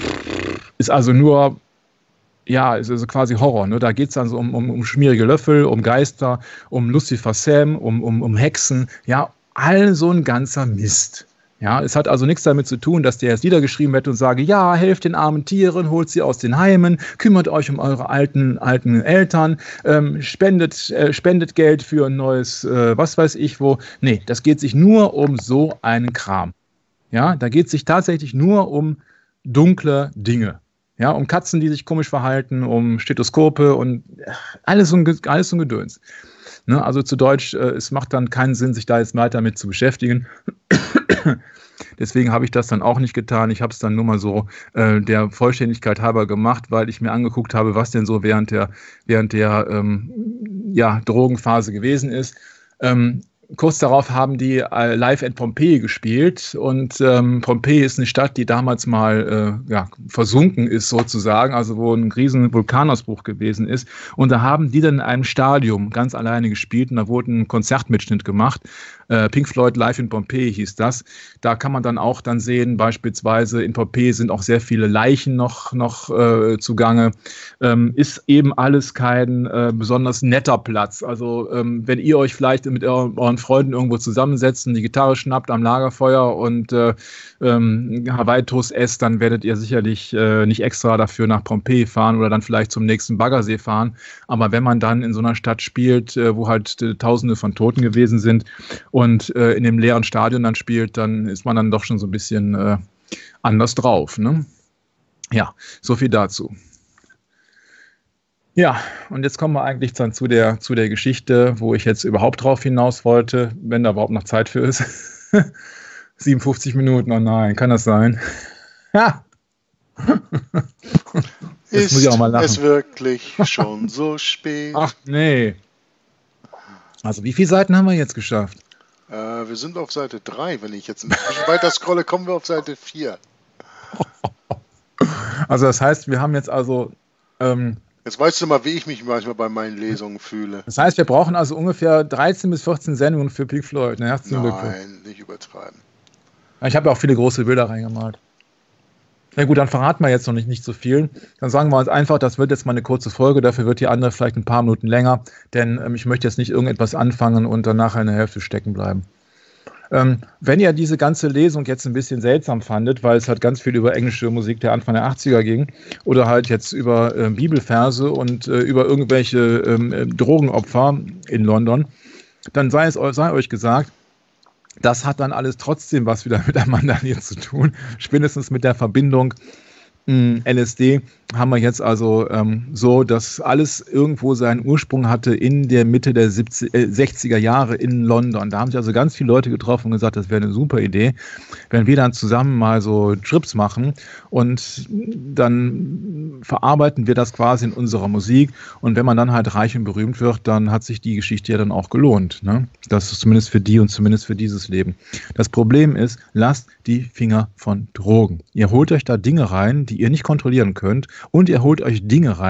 ist also nur, ja, ist also quasi Horror. Ne? Da geht es dann so um, um, um schmierige Löffel, um Geister, um Lucifer Sam, um, um, um Hexen, ja, all so ein ganzer Mist. Ja, es hat also nichts damit zu tun, dass der jetzt Lieder geschrieben wird und sage, ja, helft den armen Tieren, holt sie aus den Heimen, kümmert euch um eure alten, alten Eltern, ähm, spendet, äh, spendet Geld für ein neues, äh, was weiß ich wo. Nee, das geht sich nur um so einen Kram. Ja, da geht es sich tatsächlich nur um dunkle Dinge. Ja, um Katzen, die sich komisch verhalten, um Stethoskope und alles so ein, alles so ein Gedöns. Ne, also zu Deutsch, äh, es macht dann keinen Sinn, sich da jetzt weiter mit zu beschäftigen. Deswegen habe ich das dann auch nicht getan. Ich habe es dann nur mal so äh, der Vollständigkeit halber gemacht, weil ich mir angeguckt habe, was denn so während der, während der ähm, ja, Drogenphase gewesen ist. Ähm, Kurz darauf haben die äh, live in Pompeji gespielt und ähm, Pompeji ist eine Stadt, die damals mal äh, ja, versunken ist sozusagen, also wo ein riesen Vulkanausbruch gewesen ist. Und da haben die dann in einem Stadion ganz alleine gespielt und da wurde ein Konzertmitschnitt gemacht. Äh, Pink Floyd Live in Pompeji hieß das. Da kann man dann auch dann sehen, beispielsweise in Pompeji sind auch sehr viele Leichen noch, noch äh, zugange. Ähm, ist eben alles kein äh, besonders netter Platz. Also ähm, wenn ihr euch vielleicht mit euren, euren Freunden irgendwo zusammensetzen, die Gitarre schnappt am Lagerfeuer und äh, ähm, Hawaii-Toast esst, dann werdet ihr sicherlich äh, nicht extra dafür nach Pompeji fahren oder dann vielleicht zum nächsten Baggersee fahren. Aber wenn man dann in so einer Stadt spielt, äh, wo halt äh, Tausende von Toten gewesen sind und äh, in dem leeren Stadion dann spielt, dann ist man dann doch schon so ein bisschen äh, anders drauf. Ne? Ja, so viel dazu. Ja, und jetzt kommen wir eigentlich dann zu der, zu der Geschichte, wo ich jetzt überhaupt drauf hinaus wollte, wenn da überhaupt noch Zeit für ist. siebenundfünfzig Minuten, oh nein, kann das sein? Ja. Ist muss ich auch mal lachen. Es wirklich schon so spät? Ach nee. Also wie viele Seiten haben wir jetzt geschafft? Äh, wir sind auf Seite drei. Wenn ich jetzt ein bisschen weiter scrolle, kommen wir auf Seite vier. Also das heißt, wir haben jetzt also... Ähm, Jetzt weißt du mal, wie ich mich manchmal bei meinen Lesungen fühle. Das heißt, wir brauchen also ungefähr dreizehn bis vierzehn Sendungen für Pink Floyd. Ne? Nein, nicht übertreiben. Ich habe ja auch viele große Bilder reingemalt. Na gut, dann verraten wir jetzt noch nicht, nicht so viel. Dann sagen wir uns einfach, das wird jetzt mal eine kurze Folge, dafür wird die andere vielleicht ein paar Minuten länger, denn ähm, ich möchte jetzt nicht irgendetwas anfangen und dann nachher in der Hälfte stecken bleiben. Ähm, wenn ihr diese ganze Lesung jetzt ein bisschen seltsam fandet, weil es halt ganz viel über englische Musik der Anfang der achtziger ging oder halt jetzt über äh, Bibelverse und äh, über irgendwelche ähm, Drogenopfer in London, dann sei es sei euch gesagt, das hat dann alles trotzdem was wieder mit Amanda Lear zu tun, spätestens mit der Verbindung mh, L S D haben wir jetzt also ähm, so, dass alles irgendwo seinen Ursprung hatte in der Mitte der siebzig, äh, sechziger Jahre in London. Da haben sich also ganz viele Leute getroffen und gesagt, das wäre eine super Idee, wenn wir dann zusammen mal so Trips machen und dann verarbeiten wir das quasi in unserer Musik und wenn man dann halt reich und berühmt wird, dann hat sich die Geschichte ja dann auch gelohnt. Ne? Das ist zumindest für die und zumindest für dieses Leben. Das Problem ist, lasst die Finger von Drogen. Ihr holt euch da Dinge rein, die ihr nicht kontrollieren könnt und ihr holt euch Dinge rein,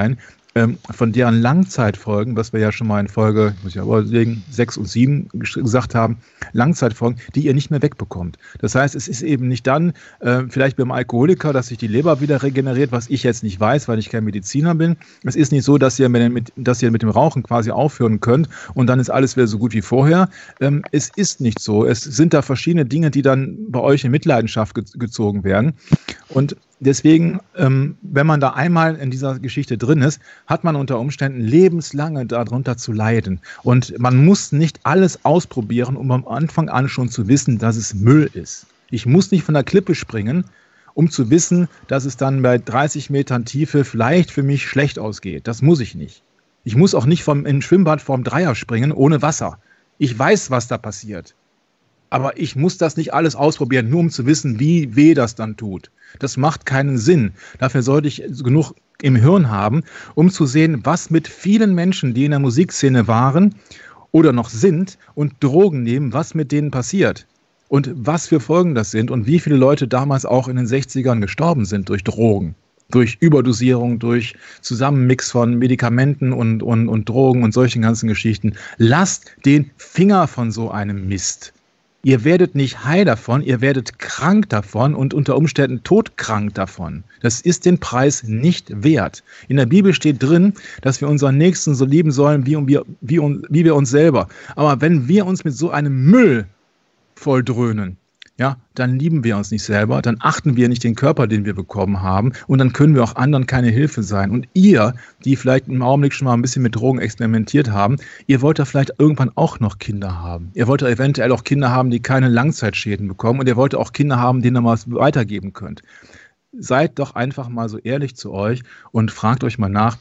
ähm, von deren Langzeitfolgen, was wir ja schon mal in Folge, muss ich aber überlegen, sechs und sieben gesagt haben, Langzeitfolgen, die ihr nicht mehr wegbekommt. Das heißt, es ist eben nicht dann, äh, vielleicht beim Alkoholiker, dass sich die Leber wieder regeneriert, was ich jetzt nicht weiß, weil ich kein Mediziner bin. Es ist nicht so, dass ihr mit, mit, dass ihr mit dem Rauchen quasi aufhören könnt und dann ist alles wieder so gut wie vorher. Ähm, es ist nicht so. Es sind da verschiedene Dinge, die dann bei euch in Mitleidenschaft ge gezogen werden. Und deswegen, ähm, wenn man da einmal in dieser Geschichte drin ist, hat man unter Umständen lebenslange darunter zu leiden. Und man muss nicht alles ausprobieren, um am Anfang an schon zu wissen, dass es Müll ist. Ich muss nicht von der Klippe springen, um zu wissen, dass es dann bei dreißig Metern Tiefe vielleicht für mich schlecht ausgeht. Das muss ich nicht. Ich muss auch nicht vom, im Schwimmbad vorm Dreier springen ohne Wasser. Ich weiß, was da passiert. Aber ich muss das nicht alles ausprobieren, nur um zu wissen, wie weh das dann tut. Das macht keinen Sinn. Dafür sollte ich genug im Hirn haben, um zu sehen, was mit vielen Menschen, die in der Musikszene waren oder noch sind und Drogen nehmen, was mit denen passiert. Und was für Folgen das sind und wie viele Leute damals auch in den sechzigern gestorben sind durch Drogen. Durch Überdosierung, durch Zusammenmix von Medikamenten und, und, und Drogen und solchen ganzen Geschichten. Lasst den Finger von so einem Mist. Ihr werdet nicht heil davon, ihr werdet krank davon und unter Umständen todkrank davon. Das ist den Preis nicht wert. In der Bibel steht drin, dass wir unseren Nächsten so lieben sollen, wie wir, wie, wie wir uns selber. Aber wenn wir uns mit so einem Müll volldröhnen, ja, dann lieben wir uns nicht selber, dann achten wir nicht den Körper, den wir bekommen haben und dann können wir auch anderen keine Hilfe sein. Und ihr, die vielleicht im Augenblick schon mal ein bisschen mit Drogen experimentiert haben, ihr wollt da vielleicht irgendwann auch noch Kinder haben. Ihr wollt da eventuell auch Kinder haben, die keine Langzeitschäden bekommen und ihr wollt auch Kinder haben, denen ihr mal was weitergeben könnt. Seid doch einfach mal so ehrlich zu euch und fragt euch mal nach,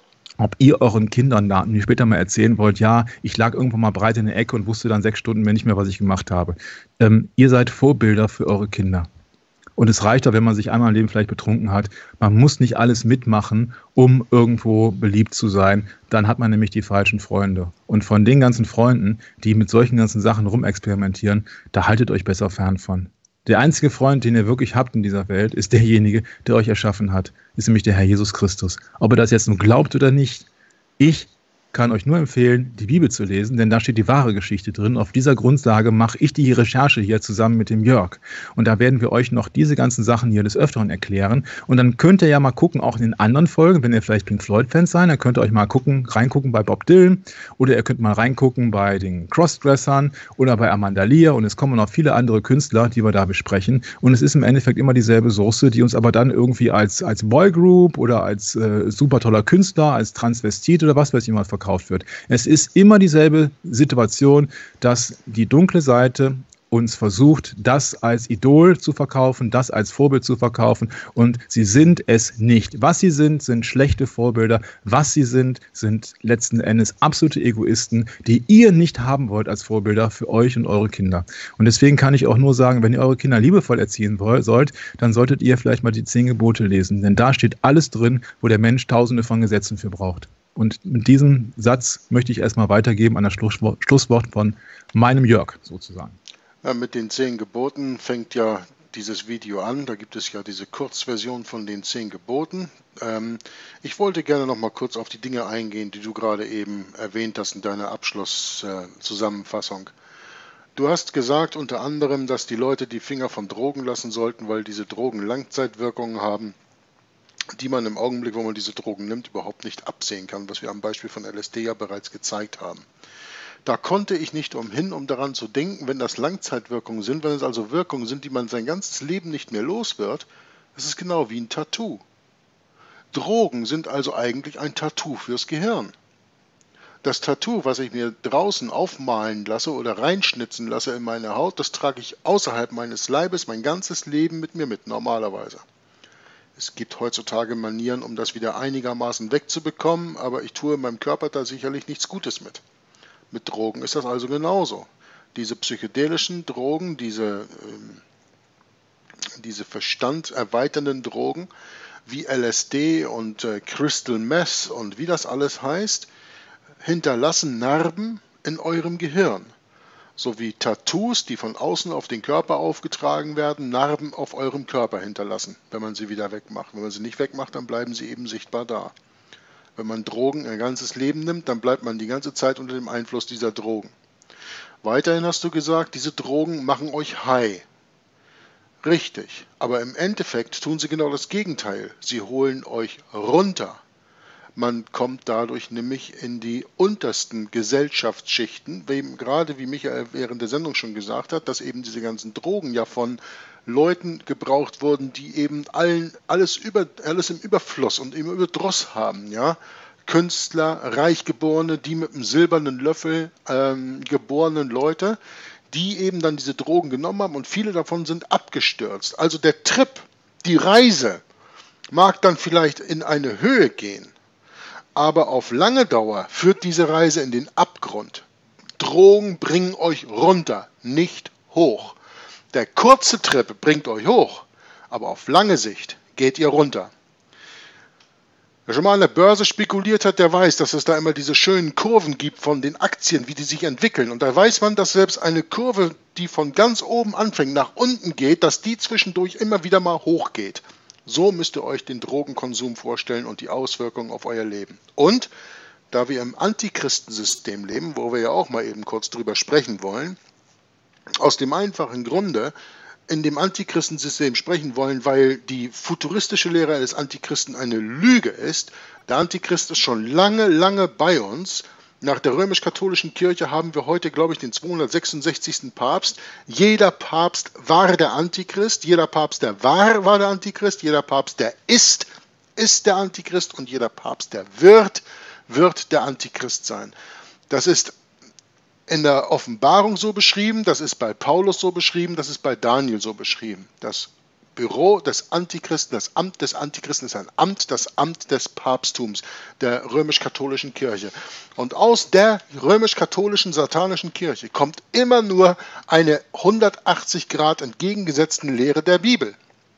ob ihr euren Kindern da mir später mal erzählen wollt, ja, ich lag irgendwann mal breit in der Ecke und wusste dann sechs Stunden mehr nicht mehr, was ich gemacht habe. Ähm, ihr seid Vorbilder für eure Kinder. Und es reicht auch, wenn man sich einmal im Leben vielleicht betrunken hat. Man muss nicht alles mitmachen, um irgendwo beliebt zu sein. Dann hat man nämlich die falschen Freunde. Und von den ganzen Freunden, die mit solchen ganzen Sachen rumexperimentieren, da haltet euch besser fern von. Der einzige Freund, den ihr wirklich habt in dieser Welt, ist derjenige, der euch erschaffen hat. Ist nämlich der Herr Jesus Christus. Ob ihr das jetzt nun glaubt oder nicht, ich kann euch nur empfehlen, die Bibel zu lesen, denn da steht die wahre Geschichte drin. Auf dieser Grundlage mache ich die Recherche hier zusammen mit dem Jörg. Und da werden wir euch noch diese ganzen Sachen hier des Öfteren erklären. Und dann könnt ihr ja mal gucken, auch in den anderen Folgen, wenn ihr vielleicht Pink Floyd-Fans seid, dann könnt ihr euch mal gucken, reingucken bei Bob Dylan oder ihr könnt mal reingucken bei den Crossdressern oder bei Amanda Lear und es kommen noch viele andere Künstler, die wir da besprechen. Und es ist im Endeffekt immer dieselbe Soße, die uns aber dann irgendwie als, als Boygroup oder als äh, super toller Künstler, als Transvestit oder was weiß ich mal verkauft wird. Es ist immer dieselbe Situation, dass die dunkle Seite uns versucht, das als Idol zu verkaufen, das als Vorbild zu verkaufen und sie sind es nicht. Was sie sind, sind schlechte Vorbilder. Was sie sind, sind letzten Endes absolute Egoisten, die ihr nicht haben wollt als Vorbilder für euch und eure Kinder. Und deswegen kann ich auch nur sagen, wenn ihr eure Kinder liebevoll erziehen wollt, sollt, dann solltet ihr vielleicht mal die zehn Gebote lesen, denn da steht alles drin, wo der Mensch tausende von Gesetzen für braucht. Und mit diesem Satz möchte ich erstmal weitergeben an das Schlusswort von meinem Jörg sozusagen. Ja, mit den zehn Geboten fängt ja dieses Video an. Da gibt es ja diese Kurzversion von den zehn Geboten. Ähm, ich wollte gerne noch mal kurz auf die Dinge eingehen, die du gerade eben erwähnt hast in deiner Abschlusszusammenfassung. Du hast gesagt unter anderem, dass die Leute die Finger von Drogen lassen sollten, weil diese Drogen Langzeitwirkungen haben, die man im Augenblick, wo man diese Drogen nimmt, überhaupt nicht absehen kann, was wir am Beispiel von L S D ja bereits gezeigt haben. Da konnte ich nicht umhin, um daran zu denken, wenn das Langzeitwirkungen sind, wenn es also Wirkungen sind, die man sein ganzes Leben nicht mehr los wird, das ist genau wie ein Tattoo. Drogen sind also eigentlich ein Tattoo fürs Gehirn. Das Tattoo, was ich mir draußen aufmalen lasse oder reinschnitzen lasse in meine Haut, das trage ich außerhalb meines Leibes mein ganzes Leben mit mir mit, normalerweise. Es gibt heutzutage Manieren, um das wieder einigermaßen wegzubekommen, aber ich tue meinem Körper da sicherlich nichts Gutes mit. Mit Drogen ist das also genauso. Diese psychedelischen Drogen, diese, ähm, diese verstanderweiternden Drogen wie L S D und äh, Crystal Meth und wie das alles heißt, hinterlassen Narben in eurem Gehirn. Sowie Tattoos, die von außen auf den Körper aufgetragen werden, Narben auf eurem Körper hinterlassen, wenn man sie wieder wegmacht. Wenn man sie nicht wegmacht, dann bleiben sie eben sichtbar da. Wenn man Drogen ein ganzes Leben nimmt, dann bleibt man die ganze Zeit unter dem Einfluss dieser Drogen. Weiterhin hast du gesagt, diese Drogen machen euch high. Richtig, aber im Endeffekt tun sie genau das Gegenteil. Sie holen euch runter. Man kommt dadurch nämlich in die untersten Gesellschaftsschichten, eben gerade wie Michael während der Sendung schon gesagt hat, dass eben diese ganzen Drogen ja von Leuten gebraucht wurden, die eben allen, alles, über, alles im Überfluss und im Überdruss haben. Ja? Künstler, Reichgeborene, die mit einem silbernen Löffel ähm, geborenen Leute, die eben dann diese Drogen genommen haben und viele davon sind abgestürzt. Also der Trip, die Reise mag dann vielleicht in eine Höhe gehen, aber auf lange Dauer führt diese Reise in den Abgrund. Drogen bringen euch runter, nicht hoch. Der kurze Trip bringt euch hoch, aber auf lange Sicht geht ihr runter. Wer schon mal an der Börse spekuliert hat, der weiß, dass es da immer diese schönen Kurven gibt von den Aktien, wie die sich entwickeln. Und da weiß man, dass selbst eine Kurve, die von ganz oben anfängt, nach unten geht, dass die zwischendurch immer wieder mal hochgeht. So müsst ihr euch den Drogenkonsum vorstellen und die Auswirkungen auf euer Leben. Und da wir im Antichristensystem leben, wo wir ja auch mal eben kurz drüber sprechen wollen, aus dem einfachen Grunde, in dem Antichristensystem sprechen wollen, weil die futuristische Lehre des Antichristen eine Lüge ist. Der Antichrist ist schon lange, lange bei uns. Nach der römisch-katholischen Kirche haben wir heute, glaube ich, den zweihundertsechsundsechzigsten Papst. Jeder Papst war der Antichrist, jeder Papst, der war, war der Antichrist, jeder Papst, der ist, ist der Antichrist und jeder Papst, der wird, wird der Antichrist sein. Das ist in der Offenbarung so beschrieben, das ist bei Paulus so beschrieben, das ist bei Daniel so beschrieben. Das Büro des Antichristen, das Amt des Antichristen ist ein Amt, das Amt des Papsttums, der römisch-katholischen Kirche. Und aus der römisch-katholischen satanischen Kirche kommt immer nur eine hundertachtzig Grad entgegengesetzte Lehre der Bibel.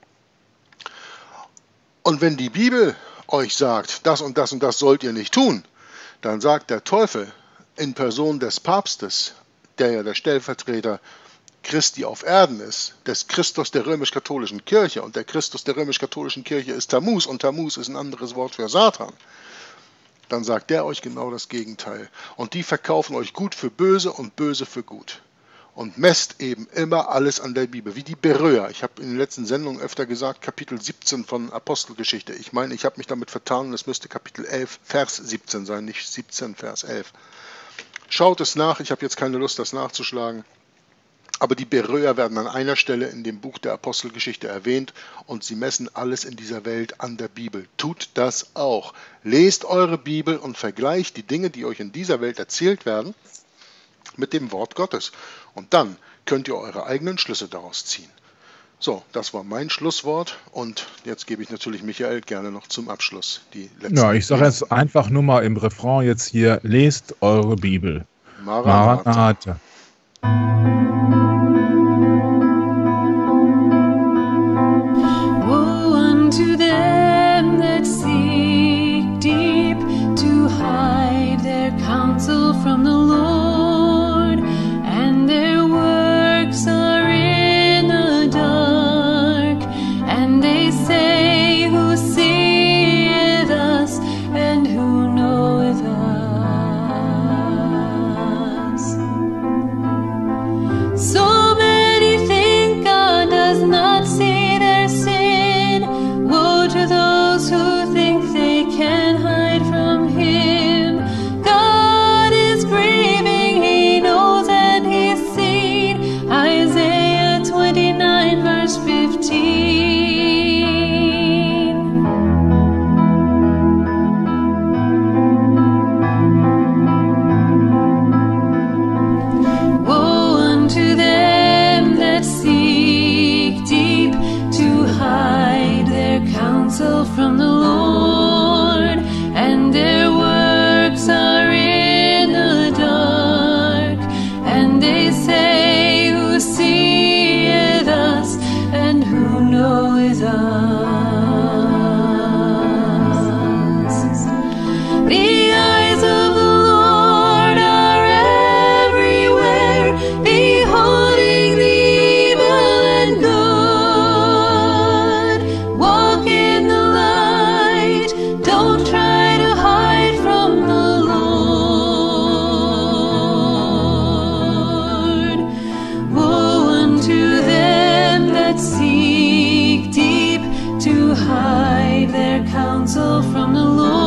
Und wenn die Bibel euch sagt, das und das und das sollt ihr nicht tun, dann sagt der Teufel in Person des Papstes, der ja der Stellvertreter Christi auf Erden ist, des Christus der römisch-katholischen Kirche, und der Christus der römisch-katholischen Kirche ist Tammuz, und Tammuz ist ein anderes Wort für Satan, dann sagt der euch genau das Gegenteil. Und die verkaufen euch gut für böse und böse für gut. Und messt eben immer alles an der Bibel, wie die Beröer. Ich habe in den letzten Sendungen öfter gesagt, Kapitel siebzehn von Apostelgeschichte. Ich meine, ich habe mich damit vertan, und es müsste Kapitel elf, Vers siebzehn sein, nicht siebzehn, Vers elf. Schaut es nach, ich habe jetzt keine Lust, das nachzuschlagen. Aber die Beröer werden an einer Stelle in dem Buch der Apostelgeschichte erwähnt und sie messen alles in dieser Welt an der Bibel. Tut das auch. Lest eure Bibel und vergleicht die Dinge, die euch in dieser Welt erzählt werden, mit dem Wort Gottes. Und dann könnt ihr eure eigenen Schlüsse daraus ziehen. So, das war mein Schlusswort und jetzt gebe ich natürlich Michael gerne noch zum Abschluss die letzten. Ja, ich sage jetzt einfach nur mal im Refrain jetzt hier, lest eure Bibel. Maranatha. Maranatha. Woe unto them that seek deep to hide their counsel from the Lord, and their works are in the dark, and they say, who seeth us, and who knoweth us? hide their counsel from the Lord.